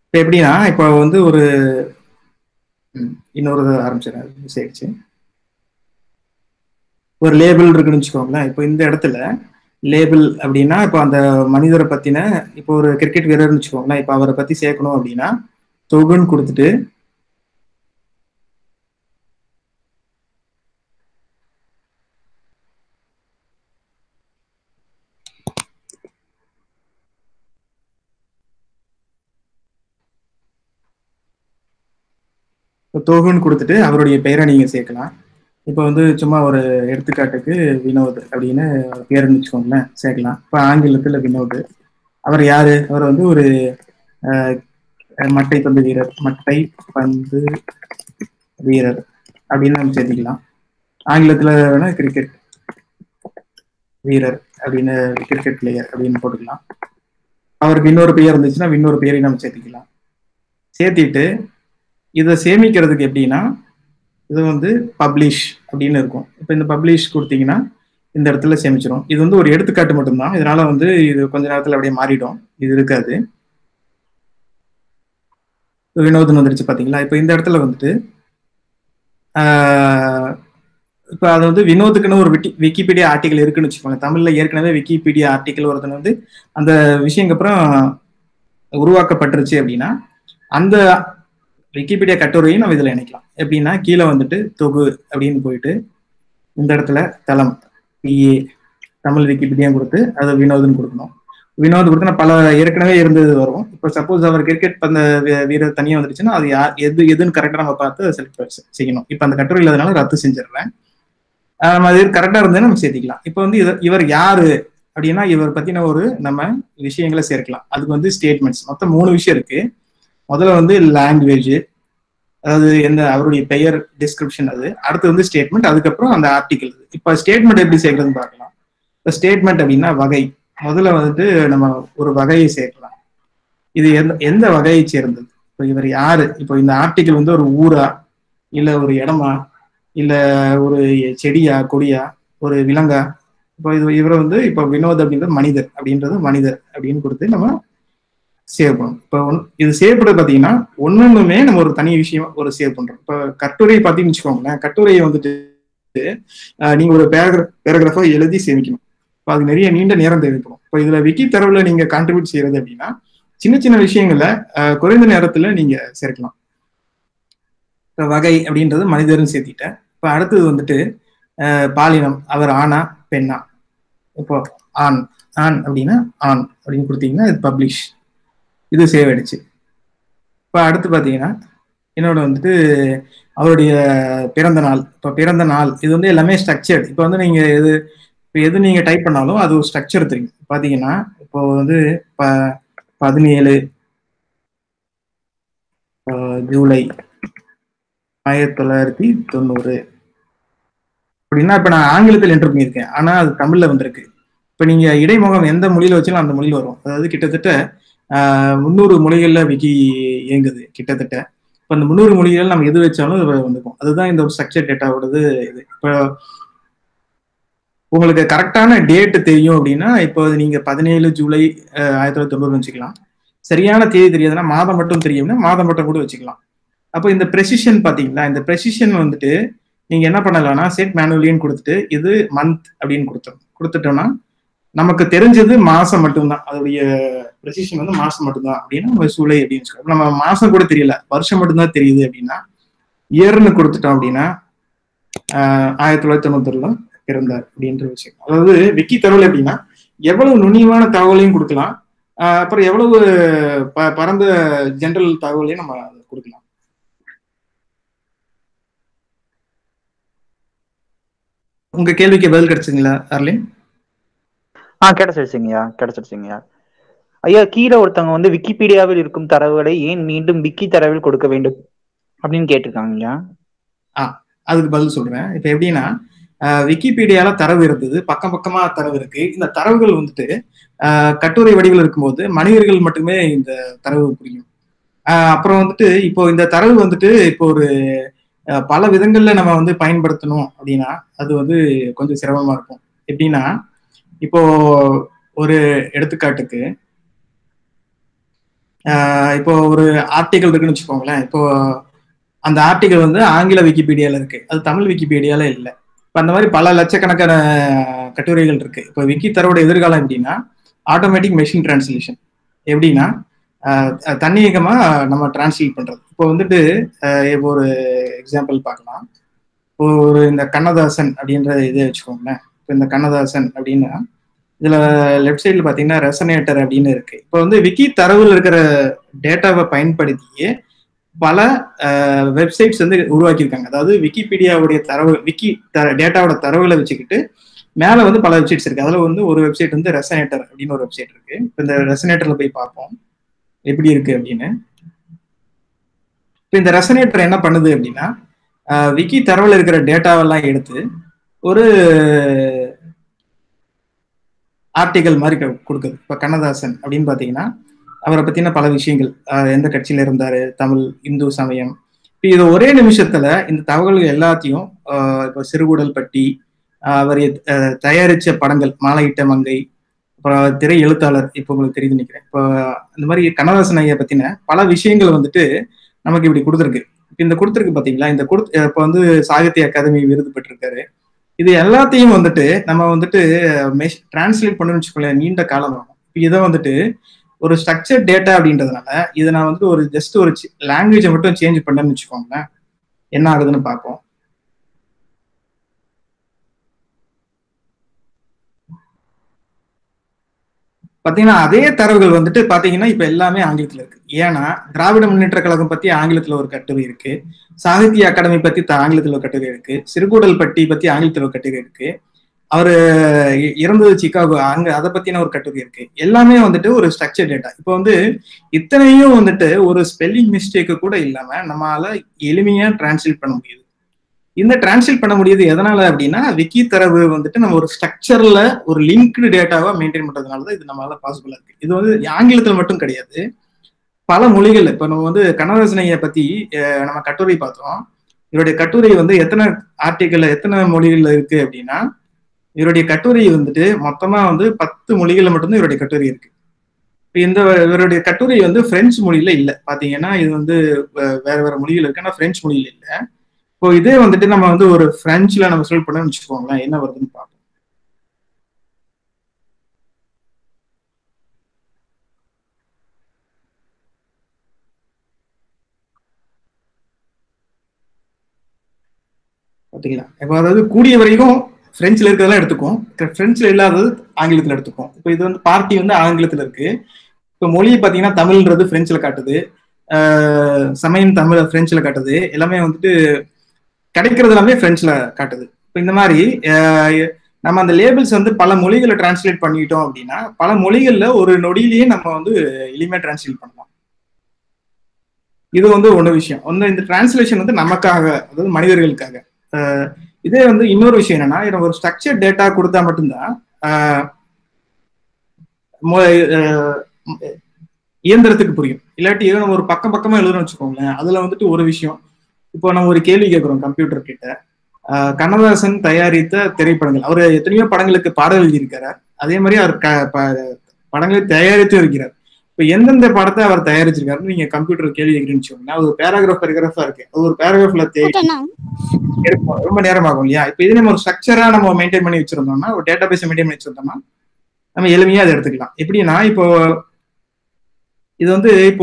இப்போ எப்படின்னா இப்போ வந்து ஒரு இன்னொரு ஆரம்பிச்சிடறேன், மிஸ் ஆயிடுச்சு. ஒரு லேபிள் இருக்குன்னு வச்சுக்கோங்களேன். இப்போ இந்த இடத்துல லேபிள் அப்படின்னா இப்போ அந்த மனிதரை பத்தின, இப்போ ஒரு கிரிக்கெட் வீரர்னு வச்சுக்கோங்களேன், இப்போ அவரை பத்தி சேர்க்கணும் அப்படின்னா தொகுன்னு கொடுத்துட்டு தொகுன்னு கொடுத்துட்டு அவருடைய பெயரை நீங்க சேர்க்கலாம். இப்போ வந்து சும்மா ஒரு எடுத்துக்காட்டுக்கு வினோத் அப்படின்னு பேருன்னு வச்சுக்கோங்களேன், சேர்க்கலாம். இப்போ ஆங்கிலத்துல வினோத். அவர் யாரு? அவர் வந்து ஒரு மட்டை பந்து வீரர், மட்டை பந்து வீரர் அப்படின்னு நம்ம சேர்த்துக்கலாம். ஆங்கிலத்துல வேணா கிரிக்கெட் வீரர் அப்படின்னு, கிரிக்கெட் பிளேயர் அப்படின்னு போட்டுக்கலாம். அவருக்கு இன்னொரு பெயர் இருந்துச்சுன்னா இன்னொரு பெயரையும் நம்ம சேர்த்துக்கலாம். சேர்த்திட்டு இதை சேமிக்கிறதுக்கு எப்படின்னா, இது வந்து பப்ளிஷ் அப்படின்னு இருக்கும். இப்போ இந்த பப்ளிஷ் கொடுத்தீங்கன்னா இந்த இடத்துல சேமிச்சிடும். இது வந்து ஒரு எடுத்துக்காட்டு மட்டும்தான், இதனால வந்து இது கொஞ்ச நேரத்துல அப்படியே மாறிடும், இது இருக்காது. வினோதன் வந்துருச்சு பாத்தீங்களா. இப்போ இந்த இடத்துல வந்துட்டு இப்போ அது வந்து வினோதுக்குன்னு ஒரு விக்கிபீடியா ஆர்டிகல் இருக்குன்னு வச்சுக்கோங்க. தமிழ்ல ஏற்கனவே விக்கிபீடியா ஆர்டிகல் ஒருத்தன் வந்து அந்த விஷயங்க அப்புறம் உருவாக்கப்பட்டுருச்சு அப்படின்னா அந்த விக்கிபீடியா கட்டுரையும் நம்ம இதுல இணைக்கலாம். எப்படின்னா கீழே வந்துட்டு தொகு அப்படின்னு போயிட்டு இந்த இடத்துல தளம் பிஏ தமிழ் விக்கிபீடியா கொடுத்து அதை வினோதன் கொடுக்கணும். வினோத் கொடுத்து நான் பல ஏற்கனவே இருந்தது வரும். இப்போ சப்போஸ் அவர் கிரிக்கெட் அந்த வீரர் தனியாக வந்துருச்சுன்னா அது எதுன்னு கரெக்டாக நம்ம பார்த்து செலக்ட் செய்யணும். இப்போ அந்த கட்டுரை இல்லாதனால ரத்து செஞ்சிடுறேன். அது கரெக்டாக இருந்ததுன்னு நம்ம சேர்த்திக்கலாம். இப்போ வந்து இவர் யாரு அப்படின்னா இவர் பத்தின ஒரு நம்ம விஷயங்களை சேர்க்கலாம். அதுக்கு வந்து ஸ்டேட்மெண்ட்ஸ் மொத்தம் 3 விஷயம் இருக்கு. முதல்ல வந்து லாங்குவேஜ், அதாவது எந்த அவருடைய பெயர் டிஸ்கிரிப்ஷன், அது அடுத்து வந்து ஸ்டேட்மெண்ட், அதுக்கப்புறம் அந்த ஆர்டிகல். இப்போ ஸ்டேட்மெண்ட் எப்படி சேர்க்கறதுன்னு பார்க்கலாம். இப்போ ஸ்டேட்மெண்ட் அப்படின்னா வகை. முதல்ல வந்துட்டு நம்ம ஒரு வகையை சேர்க்கலாம். இது எந்த வகையை சேர்ந்தது, இப்போ இவர் யாரு, இப்போ இந்த ஆர்டிகல் வந்து ஒரு ஊரா இல்ல ஒரு இடமா இல்ல ஒரு செடியா கொடியா ஒரு விலங்கா. இப்போ இவரை வந்து இப்போ வினோத் அப்படின்றது மனிதர் அப்படின்னு கொடுத்து நம்ம சேவ் பண்ணணும். இப்போ இது சேவ் பண்ணுறது பார்த்தீங்கன்னா ஒன்னொன்னுமே நம்ம ஒரு தனி விஷயம் ஒரு சேவ் பண்றோம். இப்போ கட்டுரையை பார்த்தீங்கன்னு வச்சுக்கோங்களேன், கட்டுரையை வந்துட்டு நீங்க ஒரு பேராகிராஃபா எழுதி சேமிக்கணும். இப்போ அது நிறைய நீண்ட நேரம் தேவைப்படும். இப்போ இதுல விக்கி தரவுல நீங்க கான்ட்ரிபியூட் செய்யறது அப்படின்னா சின்ன சின்ன விஷயங்களை குறைந்த நேரத்துல நீங்க சேர்க்கலாம். இப்போ வகை அப்படின்றது மனிதர்னு சேர்த்திட்டேன். இப்போ அடுத்தது வந்துட்டு பாலினம், அவர் ஆணா பெண்ணா. இப்போ ஆண் அப்படின்னா ஆண் அப்படின்னு கொடுத்தீங்கன்னா இது பப்ளிஷ், இது சேவ் ஆயிடுச்சு. இப்போ அடுத்து பார்த்தீங்கன்னா என்னோட வந்துட்டு அவருடைய பிறந்த நாள். இப்போ பிறந்த நாள் இது வந்து எல்லாமே ஸ்ட்ரக்சர்டு. இப்போ வந்து நீங்க எது நீங்க டைப் பண்ணாலும் அது ஒரு ஸ்ட்ரக்சர் தெரியும். பார்த்தீங்கன்னா இப்போ வந்து 17 ஜூலை 1990 அப்படின்னா இப்போ நான் ஆங்கிலத்தில் என்டர் பண்ணியிருக்கேன், ஆனா அது தமிழ்ல வந்திருக்கு. இப்போ நீங்க இடைமுகம் எந்த மொழியில வச்சாலும் அந்த மொழியில் வரும். அதாவது கிட்டத்தட்ட 300 மொழிகள்ல விக்கி இயங்குது கிட்டத்தட்ட. இப்போ அந்த 300 மொழிகள் நம்ம எது வச்சாலும் வந்துக்கும். அதுதான் இந்த ஒரு ஸ்ட்ரக்சர் டேட்டாவோடது. இது இப்போ உங்களுக்கு கரெக்டான டேட் தெரியும் அப்படின்னா இப்போ நீங்க 17 ஜூலை 1990 வச்சுக்கலாம். சரியான தேதி தெரியாதுன்னா மாதம் மட்டும் தெரியும்னா மாதம் மட்டும் கூட வச்சுக்கலாம். அப்போ இந்த ப்ரெசிஷன் பாத்தீங்களா, இந்த ப்ரெசிஷன் வந்துட்டு நீங்க என்ன பண்ணலாம்னா செட் மேனுவலின்னு கொடுத்துட்டு இது மந்த் அப்படின்னு கொடுத்துட்டோம்னா நமக்கு தெரிஞ்சது மாசம் மட்டும்தான். அதோடைய ப்ரெசிஷன் வந்து மாசம் மட்டும்தான். அப்படின்னா நம்ம ஜூலை அப்படின்னு சொல்லுவோம். நம்ம மாசம் கூட தெரியல, வருஷம் மட்டும்தான் தெரியுது அப்படின்னா இயர்னு கொடுத்துட்டோம் அப்படின்னா 1991 பிறந்தார் அப்படின்ற விஷயம். அதாவது விக்கி தகவல் எப்படின்னா எவ்வளவு நுண்ணியமான தகவலையும் கொடுக்கலாம், அப்புறம் எவ்வளவு பரந்த ஜெனரல் தகவலையும் நம்ம கொடுக்கலாம். உங்க கேள்விக்கு பதில் கிடைச்சுங்களா அர்லின்? கிடைச்சிருச்சுங்கய்யா. ஐயா, கீழே ஒருத்தவங்க வந்து விக்கிபீடியாவில் இருக்கும் தரவுகளை ஏன் மீண்டும் விக்கி தரவில் கொடுக்க வேண்டும் அப்படின்னு கேட்டிருக்காங்கய்யா. அதுக்கு பதில் சொல்றேன். இப்ப எப்படின்னா விக்கிபீடியால தரவு இருந்தது, பக்கம் பக்கமா தரவு இருக்கு. இந்த தரவுகள் வந்துட்டு கட்டுரை வடிவில் இருக்கும்போது மனிதர்கள் மட்டுமே இந்த தரவு புரியும். அப்புறம் வந்துட்டு இப்போ இந்த தரவு வந்துட்டு இப்போ ஒரு பல விதங்கள்ல நம்ம வந்து பயன்படுத்தணும் அப்படின்னா அது வந்து கொஞ்சம் சிரமமா இருக்கும். எப்படின்னா இப்போ ஒரு எடுத்துக்காட்டுக்கு இப்போ ஒரு ஆர்டிகல் இருக்குன்னு வச்சுக்கோங்களேன். இப்போ அந்த ஆர்டிகல் வந்து ஆங்கில விக்கிபீடியால இருக்கு, அது தமிழ் விக்கிபீடியால இல்லை. இப்போ அந்த மாதிரி பல லட்சக்கணக்கான கட்டுரைகள் இருக்கு. இப்போ விக்கி தரவோட எதிர்காலம் எப்படின்னா ஆட்டோமேட்டிக் மெஷின் டிரான்ஸ்லேஷன். எப்படின்னா தன்னியக்கமா நம்ம டிரான்ஸ்லேட் பண்றது. இப்போ வந்துட்டு இப்போ ஒரு எக்ஸாம்பிள் பார்க்கலாம். ஒரு இந்த கண்ணதாசன் அப்படின்ற இதை வச்சுக்கோங்களேன். இப்போ இந்த கண்ணதாசன் அப்படின்னா இதுல லெஃப்ட் சைட்ல பாத்தீங்கன்னா ரெசனேட்டர் அப்படின்னு இருக்கு. இப்போ வந்து விக்கி தரவுல இருக்கிற டேட்டாவை பயன்படுத்தியே பல வெப்சைட்ஸ் வந்து உருவாக்கியிருக்காங்க. அதாவது விக்கிபீடியாவுடைய தரவு டேட்டாவோட தரவுகளை வச்சுக்கிட்டு மேல வந்து பல வெப்சைட்ஸ் இருக்கு. அதுல வந்து ஒரு வெப்சைட் வந்து ரெசனேட்டர் அப்படின்னு ஒரு வெப்சைட் இருக்கு. இப்போ இந்த ரெசனேட்டர்ல போய் பார்ப்போம் எப்படி இருக்கு அப்படின்னு. இப்போ இந்த ரெசனேட்டர் என்ன பண்ணுது அப்படின்னா விக்கி தரவுல இருக்கிற டேட்டாவெல்லாம் எடுத்து ஒரு ஆர்டிகல் மாதிரி கொடுக்குது. இப்போ கண்ணதாசன் அப்படின்னு பார்த்தீங்கன்னா அவரை பத்தின பல விஷயங்கள், எந்த கட்சியில இருந்தாரு, தமிழ், இந்து சமயம். இப்போ இது ஒரே நிமிஷத்துல இந்த தகவல்கள் எல்லாத்தையும் இப்போ சிறுகுடல் பட்டி, அவர் தயாரிச்ச படங்கள், மாலையிட்ட மங்கை, அப்புறம் திரை எழுத்தாளர், இப்போ உங்களுக்கு தெரியுது நினைக்கிறேன். இப்போ இந்த மாதிரி கண்ணதாசன் ஐயா பத்தின பல விஷயங்கள் வந்துட்டு நமக்கு இப்படி கொடுத்துருக்கு. இந்த கொடுத்துருக்கு பாத்தீங்களா, இந்த இப்போ வந்து சாகித்ய அகாதமி விருது பெற்றிருக்காரு. இது எல்லாத்தையும் வந்துட்டு நம்ம வந்துட்டு டிரான்ஸ்லேட் பண்ணணும்னு வச்சுக்கோங்களேன், நீண்ட காலம் ஆகும். இதை வந்துட்டு ஒரு ஸ்ட்ரக்சர் டேட்டா அப்படின்றதுனால இதை நான் வந்துட்டு ஒரு ஜஸ்ட் ஒரு லாங்குவேஜை மட்டும் சேஞ்ச் பண்ணேன்னு வச்சுக்கோங்களேன், என்ன ஆகுதுன்னு பார்ப்போம். பாத்தீங்கன்னா அதே தரவுகள் வந்துட்டு பாத்தீங்கன்னா இப்ப எல்லாமே ஆங்கிலத்துல இருக்கு. ஏன்னா திராவிட முன்னேற்ற கழகம் பத்தி ஆங்கிலத்துல ஒரு கட்டுரை இருக்கு, சாகித்ய அகாடமி பத்தி ஆங்கிலத்துல ஒரு கட்டுரை இருக்கு, சிறுகுடல் பட்டி பத்தி ஆங்கிலத்துல ஒரு கட்டுரை இருக்கு, அவரு இறந்தது சிக்காகோ அங்க அதை பத்தின ஒரு கட்டுரை இருக்கு. எல்லாமே வந்துட்டு ஒரு ஸ்ட்ரக்சர் டேட்டா. இப்போ வந்து இத்தனையும் வந்துட்டு ஒரு ஸ்பெல்லிங் மிஸ்டேக்கு கூட இல்லாம நம்மளால எளிமையா டிரான்ஸ்லேட் பண்ண முடியுது. இந்த டிரான்ஸ்லேட் பண்ண முடியுது எதனால அப்படின்னா விக்கி தரவு வந்துட்டு நம்ம ஒரு ஸ்ட்ரக்சர்ல ஒரு லிங்க்டு டேட்டாவா மெயின்டைன் பண்றதுனாலதான் இது நம்மளால பாசிபிளா இருக்கு. இது வந்து ஆங்கிலத்துல மட்டும் கிடையாது, பல மொழிகள். இப்ப நம்ம வந்து கண்ணதாசனைய பத்தி நம்ம கட்டுரை பார்த்தோம். இவருடைய கட்டுரை வந்து எத்தனை ஆர்டிக்கல்ல எத்தனை மொழிகள்ல இருக்கு அப்படின்னா இவருடைய கட்டுரை வந்துட்டு மொத்தமா வந்து 10 மொழிகள்ல மட்டும்தான் இவருடைய கட்டுரை இருக்கு. இவருடைய கட்டுரை வந்து பிரெஞ்சு மொழியில இல்ல. பாத்தீங்கன்னா இது வந்து வேற வேற மொழிகள் இருக்கு, ஆனா பிரெஞ்சு மொழியில இல்ல. இப்போ இதே வந்துட்டு நம்ம வந்து ஒரு பிரெஞ்சுல நம்ம சொல் பண்ணணும்னு வச்சுக்கோங்களேன், என்ன வருதுன்னு பார்ப்போம். பாத்தீங்களா, இப்போ அதாவது கூடிய வரைக்கும் பிரெஞ்சுல இருக்கிறதெல்லாம் எடுத்துக்கும், பிரெஞ்சுல இல்லாதது ஆங்கிலத்துல எடுத்துக்கும். இப்போ இது வந்து பார்ட்டி வந்து ஆங்கிலத்துல இருக்கு. இப்போ மொழி பாத்தீங்கன்னா தமிழ்ன்றது பிரெஞ்சுல காட்டுது, சமயம் தமிழ் பிரெஞ்சுல காட்டுது, எல்லாமே வந்துட்டு கிடைக்கிறது எல்லாமே பிரெஞ்சுல காட்டுது. இப்போ இந்த மாதிரி நம்ம அந்த லேபிள்ஸ் வந்து பல மொழிகளை டிரான்ஸ்லேட் பண்ணிட்டோம் அப்படின்னா பல மொழிகள்ல ஒரு நொடியிலேயே நம்ம வந்து எளிமையா டிரான்ஸ்லேட் பண்ணலாம். இது வந்து ஒண்ணு விஷயம். இந்த டிரான்ஸ்லேஷன் வந்து நமக்காக, அதாவது மனிதர்களுக்காக. இதே வந்து இன்னொரு விஷயம் என்னன்னா, எனக்கு ஒரு ஸ்ட்ரக்சர் டேட்டா கொடுத்தா மட்டும்தான் இயந்திரத்துக்கு புரியும். இல்லாட்டி நம்ம ஒரு பக்கமா எழுதுறோம்னு வச்சுக்கோங்களேன், அதுல வந்துட்டு ஒரு விஷயம். இப்போ நம்ம ஒரு கேள்வி கேட்கிறோம் கம்ப்யூட்டர் கிட்ட, கண்ணதாசன் தயாரித்த திரைப்படங்கள், அவர் எத்தனையோ படங்களுக்கு பாடல் எழுதியிருக்கிறார், அதே மாதிரி அவர் படங்களை தயாரித்து இருக்கிறார். இப்போ எந்தெந்த படத்தை அவர் தயாரிச்சிருக்காருன்னு நீங்க கம்ப்யூட்டர் கேள்வி கேட்கிறீங்கன்னு வச்சுக்கோங்கன்னா, அது ஒரு பேராகிராஃபா இருக்கு, அது ஒரு பேராகிராஃப்ல எடுக்கும், ரொம்ப நேரம் ஆகும் இல்லையா. இப்போ இதே நம்ம ஒரு ஸ்ட்ரக்சரா நம்ம மெயின்டைன் பண்ணி வச்சிருந்தோம்னா, ஒரு டேட்டா பேஸை மெயின்டைன் பண்ணி வச்சிருந்தோம்னா நம்ம எளிமையா அதை எடுத்துக்கலாம். எப்படின்னா இப்போ இது வந்து இப்போ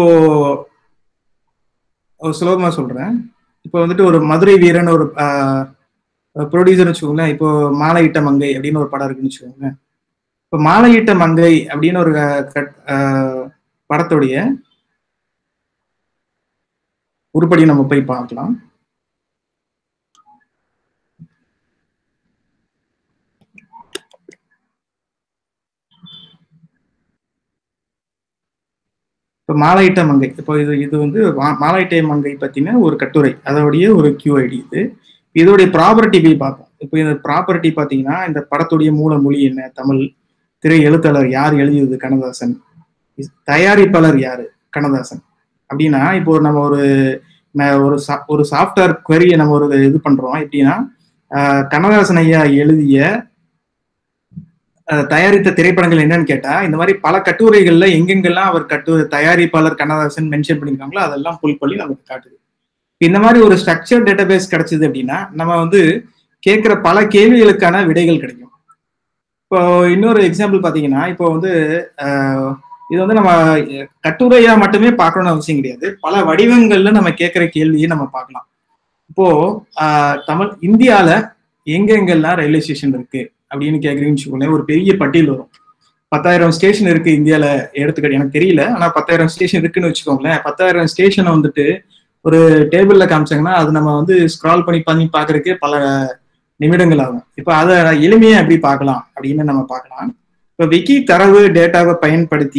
சுலபமா சொல்றேன். இப்போ வந்துட்டு ஒரு மதுரை வீரன் ஒரு ப்ரொடியூசர் வச்சுக்கோங்களேன். இப்போ மாலையிட்ட மங்கை அப்படின்னு ஒரு படம் இருக்குன்னு வச்சுக்கோங்க. இப்போ மாலையிட்ட மங்கை அப்படின்னு ஒரு படத்துடைய உருப்படி நம்ம போய் பார்க்கலாம். இப்போ மாலையிட்ட மங்கை, இப்போ இது வந்து மாலையிட்ட மங்கை பத்தின ஒரு கட்டுரை, அதோடைய ஒரு QID. இதோடைய ப்ராப்பர்ட்டி போய் பார்ப்போம். இப்போ இந்த ப்ராப்பர்ட்டி பார்த்தீங்கன்னா இந்த படத்துடைய மூல மொழி என்ன, தமிழ், திரை எழுத்தாளர் யார் எழுதியது கண்ணதாசன், தயாரிப்பாளர் யாரு கண்ணதாசன். அப்படின்னா இப்போ நம்ம ஒரு சாஃப்ட்வேர் குவரியை நம்ம ஒரு இது பண்றோம். எப்படின்னா கண்ணதாசன் ஐயா எழுதிய தயாரித்த திரைப்படங்கள் என்னன்னு கேட்டா, இந்த மாதிரி பல கட்டுரைகள்ல எங்கெங்கெல்லாம் அவர் தயாரிப்பாளர் கண்ணதாசன் மென்ஷன் பண்ணிருக்காங்களோ அதெல்லாம் புல் பண்ணி நமக்கு காட்டுது. இந்த மாதிரி ஒரு ஸ்ட்ரக்சர் டேட்டாபேஸ் கிடைச்சது அப்படின்னா நம்ம வந்து கேட்கிற பல கேள்விகளுக்கான விடைகள் கிடைக்கும். இப்போ இன்னொரு எக்ஸாம்பிள் பாத்தீங்கன்னா, இப்போ வந்து இது வந்து நம்ம கட்டுரையா மட்டுமே பார்க்கணும்னு அவசியம் கிடையாது. பல வடிவங்கள்ல நம்ம கேட்கிற கேள்வியை நம்ம பார்க்கலாம். இப்போ இந்தியால எங்கெங்கெல்லாம் ரயில்வே ஸ்டேஷன் இருக்கு அப்படின்னு கேட்குறீங்கன்னு வச்சுக்கோங்களேன், ஒரு பெரிய பட்டியல் வரும். 10,000 ஸ்டேஷன் இருக்கு இந்தியால எடுத்துக்கிட்டு, எனக்கு தெரியல, ஆனா 10,000 ஸ்டேஷன் இருக்குன்னு வச்சுக்கோங்களேன். 10,000 ஸ்டேஷனை வந்துட்டு ஒரு டேபிள்ல காமிச்சாங்கன்னா அது நம்ம வந்து ஸ்க்ரால் பண்ணி பாக்குறதுக்கே பல நிமிடங்கள் ஆகும். இப்ப அதை எளிமையா எப்படி பார்க்கலாம் அப்படின்னு நம்ம பார்க்கலாம். இப்ப விக்கி தரவு டேட்டாவை பயன்படுத்தி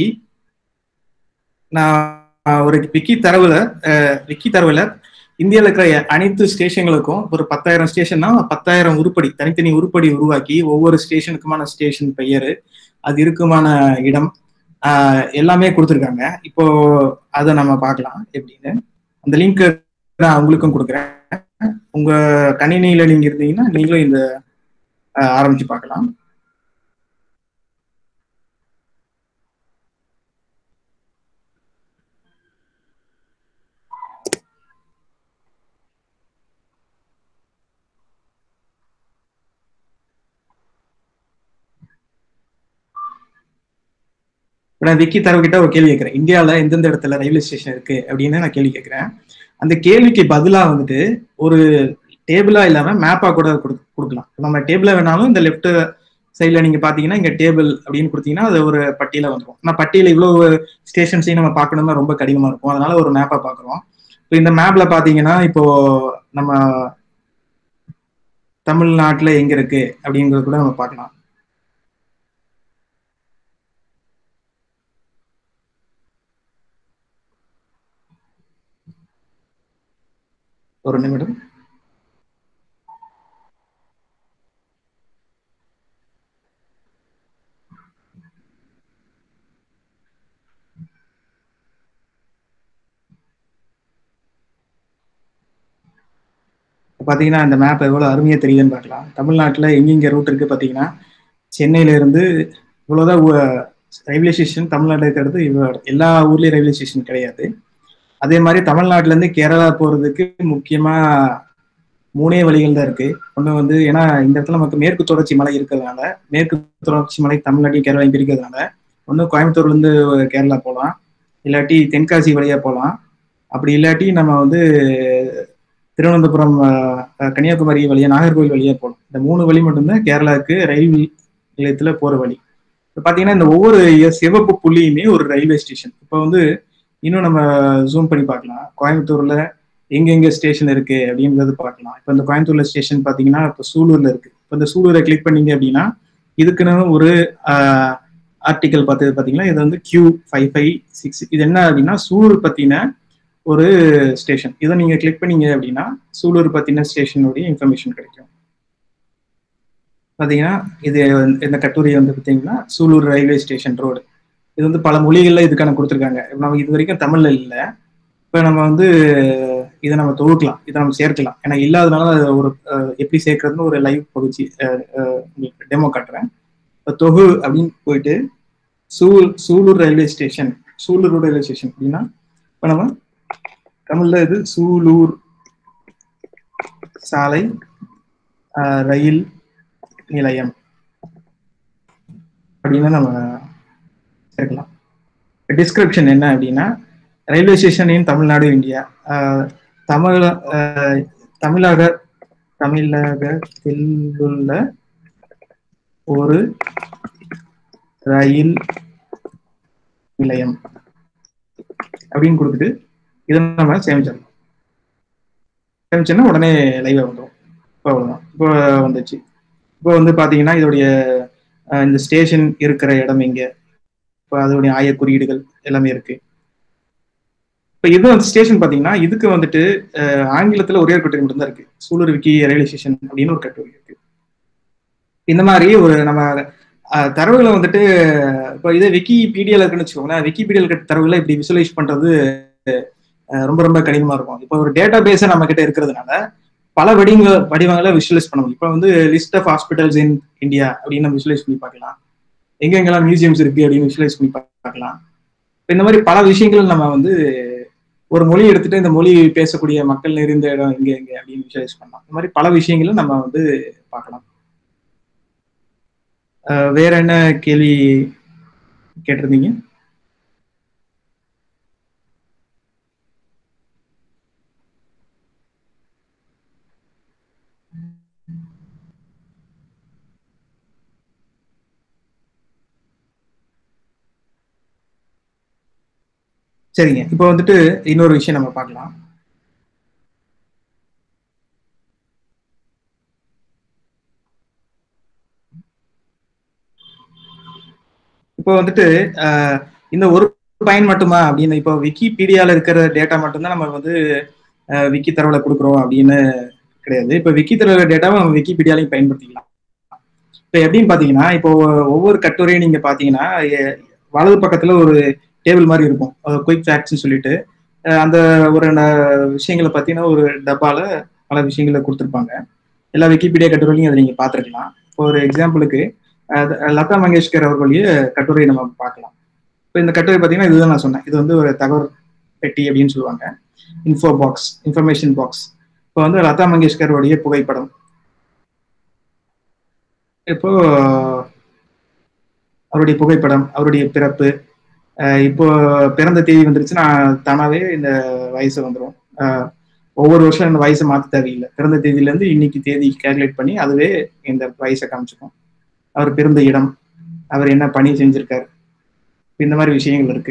நான் ஒரு விக்கி தரவுல இந்தியாவில் இருக்கிற அனைத்து ஸ்டேஷன்களுக்கும் ஒரு 10,000 ஸ்டேஷன்னா 10,000 உருப்படி, தனித்தனி உருப்படி உருவாக்கி ஒவ்வொரு ஸ்டேஷனுக்குமான ஸ்டேஷன் பெயர், அது இருக்குமான இடம் எல்லாமே கொடுத்துருக்காங்க. இப்போ அதை நம்ம பார்க்கலாம் எப்படின்னு. அந்த லிங்க் நான் உங்களுக்கும் கொடுக்குறேன். உங்க கணினியில நீங்க இருந்தீங்கன்னா நீங்களும் இந்த ஆரம்பிச்சு பார்க்கலாம். நான் விக்கி தரவு கிட்ட ஒரு கேள்வி கேட்கிறேன். இந்தியாவில எந்தெந்த இடத்துல ரயில்வே ஸ்டேஷன் இருக்கு அப்படின்னு நான் கேள்வி கேட்கிறேன். அந்த கேள்விக்கு பதிலா வந்துட்டு ஒரு டேபிளா இல்லாம மேப்பா கூட கொடுக்கலாம். நம்ம டேபிளா வேணாலும் இந்த லெஃப்ட் சைட்ல நீங்க பாத்தீங்கன்னா இங்க டேபிள் அப்படின்னு கொடுத்தீங்கன்னா அது ஒரு பட்டியல வந்துடும். ஆனா பட்டியல இவ்வளவு ஸ்டேஷன்ஸையும் நம்ம பார்க்கணும்னா ரொம்ப கடினமா இருக்கும். அதனால ஒரு மேப்பா பாக்குறோம். இப்போ இந்த மேப்ல பாத்தீங்கன்னா இப்போ நம்ம தமிழ்நாட்டுல எங்க இருக்கு அப்படிங்கறது கூட நம்ம பார்க்கலாம். ஒரு நிமிடம். பாத்தீங்கன்னா இந்த மேப் எவ்வளவு அருமையா தெரியுதுன்னு பார்க்கலாம். தமிழ்நாட்டுல எங்கெங்க ரூட் இருக்கு பாத்தீங்கன்னா, சென்னையில இருந்து இவ்வளவுதான் ரயில்வே ஸ்டேஷன் தமிழ்நாட்டில் இருக்கிறது. எல்லா ஊர்லயும் ரயில்வே ஸ்டேஷன் கிடையாது. அதே மாதிரி தமிழ்நாட்டுல இருந்து கேரளா போறதுக்கு முக்கியமா 3 வழிகள் தான் இருக்கு. ஒண்ணு வந்து ஏன்னா இந்த இடத்துல நமக்கு மேற்கு தொடர்ச்சி மலை இருக்கிறதுனால, மேற்கு தொடர்ச்சி மலை தமிழ்நாட்டையும் கேரளாவையும் பிரிக்கிறதுனால ஒண்ணு கோயம்புத்தூர்ல இருந்து கேரளா போகலாம், இல்லாட்டி தென்காசி வழியா போகலாம், அப்படி இல்லாட்டி நம்ம வந்து திருவனந்தபுரம் கன்னியாகுமரி வழியா நாகர்கோவில் வழியா போகலாம். இந்த 3 வழி மட்டும்தான் கேரளாவுக்கு ரயில் நிலையத்துல போற வழி. இப்போ பாத்தீங்கன்னா இந்த ஒவ்வொரு சிவப்பு புள்ளியுமே ஒரு ரயில்வே ஸ்டேஷன். இப்போ வந்து இன்னும் நம்ம ஜூம் பண்ணி பார்க்கலாம். கோயம்புத்தூர்ல எங்கெங்க ஸ்டேஷன் இருக்கு அப்படின்றது பார்க்கலாம். இப்போ இந்த கோயம்புத்தூர்ல ஸ்டேஷன் பாத்தீங்கன்னா இப்போ சூலூர்ல இருக்கு. இப்போ இந்த சூலூரை கிளிக் பண்ணீங்க அப்படின்னா இதுக்குன்னு ஒரு ஆர்டிக்கல் பாத்தீங்கன்னா இது வந்து Q556. இது என்ன அப்படின்னா சூலூர் பத்தின ஒரு ஸ்டேஷன். இதை நீங்க கிளிக் பண்ணீங்க அப்படின்னா சூலூர் பத்தின ஸ்டேஷனுடைய இன்ஃபர்மேஷன் கிடைக்கும். பாத்தீங்கன்னா இது இந்த கட்டுரை வந்து பாத்தீங்கன்னா சூலூர் ரயில்வே ஸ்டேஷன் ரோடு. இது வந்து பல மொழிகள்ல இதுக்கான கொடுத்துருக்காங்க. நம்ம இது வரைக்கும் தமிழ்ல இல்லை. இப்ப நம்ம வந்து இதை நம்ம தொகுக்கலாம், இதை நம்ம சேர்க்கலாம். ஏன்னா இல்லாதனால ஒரு எப்படி சேர்க்கறதுன்னு ஒரு லைவ் பகுதி டெமோ காட்டுறேன். இப்போ தொகு அப்படின்னு போயிட்டு Sulur railway station, Sulur railway station அப்படின்னா இப்போ நம்ம தமிழ்ல இது சூலூர் சாலை ரயில் நிலையம் அப்படின்னு நம்ம சேர்க்கலாம். டிஸ்கிரிப்ஷன் என்ன அப்படின்னா railway station in Tamil Nadu India, தமிழகத்தில் உள்ள ஒரு ரயில் நிலையம் அப்படின்னு கொடுத்துட்டு இதை நம்ம சேமிச்சிடலாம். சேமிச்சோன்னா உடனே லைவா வந்துடும். இப்போ அவ்வளோதான். இப்போ வந்துச்சு. இப்போ வந்து பாத்தீங்கன்னா இதோடைய இந்த ஸ்டேஷன் இருக்கிற இடம் எங்க, இப்போ அதோடைய ஆய குறியீடுகள் எல்லாமே இருக்கு. இப்போ இது வந்து ஸ்டேஷன் பாத்தீங்கன்னா இதுக்கு வந்துட்டு ஆங்கிலத்துல ஒரே ஒரு கட்டுரை மட்டும் தான் இருக்கு. சூலூர் விக்கி ரயில்வே ஸ்டேஷன் அப்படின்னு ஒரு கட்டுரை இருக்கு. இந்த மாதிரி ஒரு நம்ம தரவுகளை வந்துட்டு இப்போ இதே விக்கிபீடியால இருக்குன்னு வச்சுக்கோங்களேன். விக்கிபீடியால இருக்க தரவுகளை இப்படி விசுவலைஸ் பண்றது ரொம்ப ரொம்ப கடினமா இருக்கும். இப்போ ஒரு டேட்டா பேஸை நம்ம கிட்ட இருக்கிறதுனால பல வடிவங்களை விஷுவலைஸ் பண்ண முடியும். இப்போ வந்து list of hospitals in India அப்படின்னு நம்ம விஷுவலைஸ் பண்ணி பார்க்கலாம். எங்கெங்கெல்லாம் மியூசியம்ஸ் இருக்கு அப்படின்னு விஷுவலைஸ் பண்ணி பார்க்கலாம். இந்த மாதிரி பல விஷயங்கள் நம்ம வந்து ஒரு மொழி எடுத்துட்டு இந்த மொழி பேசக்கூடிய மக்கள் நிறைந்த இடம் எங்க எங்க அப்படின்னு விஷுவலைஸ் பண்ணலாம். இந்த மாதிரி பல விஷயங்களும் நம்ம வந்து பார்க்கலாம். வேற என்ன கேள்வி கேட்டிருந்தீங்க? சரிங்க, இப்போ வந்துட்டு இன்னொரு விஷயம் நம்ம பார்க்கலாம். இப்போ வந்துட்டு இந்த ஒரு பயன் மட்டுமா அப்படின்னு, இப்போ விக்கிபீடியால இருக்கிற டேட்டா மட்டும்தான் நம்ம வந்து விக்கி தரவுல கொடுக்குறோம் அப்படின்னு கிடையாது. இப்போ விக்கி தரவுல டேட்டாவை நம்ம விக்கிபீடியாலையும் பயன்படுத்திக்கலாம். இப்போ எப்படின்னு பாத்தீங்கன்னா, இப்போ ஒவ்வொரு கட்டுரையும் நீங்க பாத்தீங்கன்னா வலது பக்கத்துல ஒரு டேபிள் மாதிரி இருக்கும், குயிக் ஃபேக்ட்ஸ்னு சொல்லிட்டு. அந்த ஒரு விஷயங்களை பார்த்தீங்கன்னா ஒரு டப்பால பல விஷயங்களை கொடுத்துருப்பாங்க. எல்லா விக்கிபீடியா கட்டுரையிலையும் அதை நீங்க பார்த்துருக்கலாம். இப்போ ஒரு எக்ஸாம்பிளுக்கு லதா மங்கேஷ்கர் அவர்களுடைய கட்டுரை நம்ம பார்க்கலாம். இப்போ இந்த கட்டுரை பார்த்தீங்கன்னா இதுதான் நான் சொன்னேன், இது வந்து ஒரு தகவல் பெட்டி அப்படின்னு சொல்லுவாங்க, இன்ஃபோ பாக்ஸ், இன்ஃபர்மேஷன் பாக்ஸ். இப்போ வந்து லதா மங்கேஷ்கருடைய புகைப்படம், இப்போ அவருடைய புகைப்படம், அவருடைய பிறப்பு, இப்போ பிறந்த தேதி வந்துருச்சுன்னா தானாவே இந்த வயசு வந்துடும். ஒவ்வொரு வருஷம் இந்த வயசை மாற்ற தேவையில்லை, பிறந்த தேதியிலேருந்து இன்னைக்கு தேதி கேல்குலேட் பண்ணி அதுவே இந்த வயசை காமிச்சிக்கும். அவர் பிறந்த இடம், அவர் என்ன பணி செஞ்சிருக்காரு, இந்த மாதிரி விஷயங்கள் இருக்கு.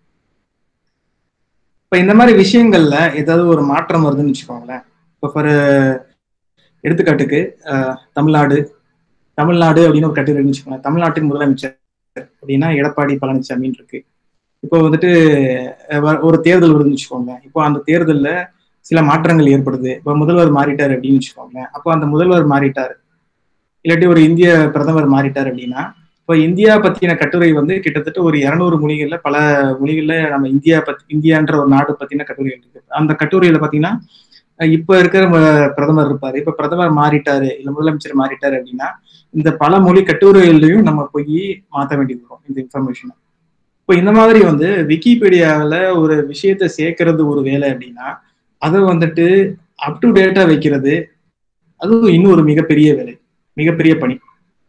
இப்போ இந்த மாதிரி விஷயங்கள்ல ஏதாவது ஒரு மாற்றம் வருதுன்னு வச்சுக்கோங்களேன். இப்போ ஒரு எடுத்துக்காட்டுக்கு தமிழ்நாடு அப்படின்னு ஒரு கட்டுரை வச்சுக்கோங்க. தமிழ்நாட்டின் முதலமைச்சர் அப்படின்னா எடப்பாடி பழனிசாமின்னு இருக்கு. இப்போ வந்துட்டு ஒரு தேர்தல் வருதுன்னு வச்சுக்கோங்க. இப்போ அந்த தேர்தலில் சில மாற்றங்கள் ஏற்படுது. இப்போ முதல்வர் மாறிட்டார் அப்படின்னு வச்சுக்கோங்க. அப்போ அந்த முதல்வர் மாறிட்டார், இல்லாட்டி ஒரு இந்திய பிரதமர் மாறிட்டார் அப்படின்னா, இப்போ இந்தியா பத்தின கட்டுரை வந்து கிட்டத்தட்ட ஒரு 200 மொழிகள்ல, பல மொழிகள்ல நம்ம இந்தியான்ற ஒரு நாடு பத்தின கட்டுரைகள் இருக்கு. அந்த கட்டுரையில பாத்தீங்கன்னா இப்ப இருக்கிற பிரதமர் இருப்பாரு, இப்ப பிரதமர் மாறிட்டாரு இல்ல முதலமைச்சர் மாறிட்டாரு அப்படின்னா இந்த பல மொழி கட்டுரைகளையும் நம்ம போய் மாற்ற வேண்டியது வரும் இந்த இன்ஃபர்மேஷனை. இப்போ இந்த மாதிரி வந்து விக்கிபீடியாவில் ஒரு விஷயத்த சேர்க்கறது ஒரு வேலை அப்படின்னா, அதை வந்துட்டு அப் டு டேட்டா வைக்கிறது அதுவும் இன்னும் ஒரு மிகப்பெரிய வேலை, மிகப்பெரிய பணி.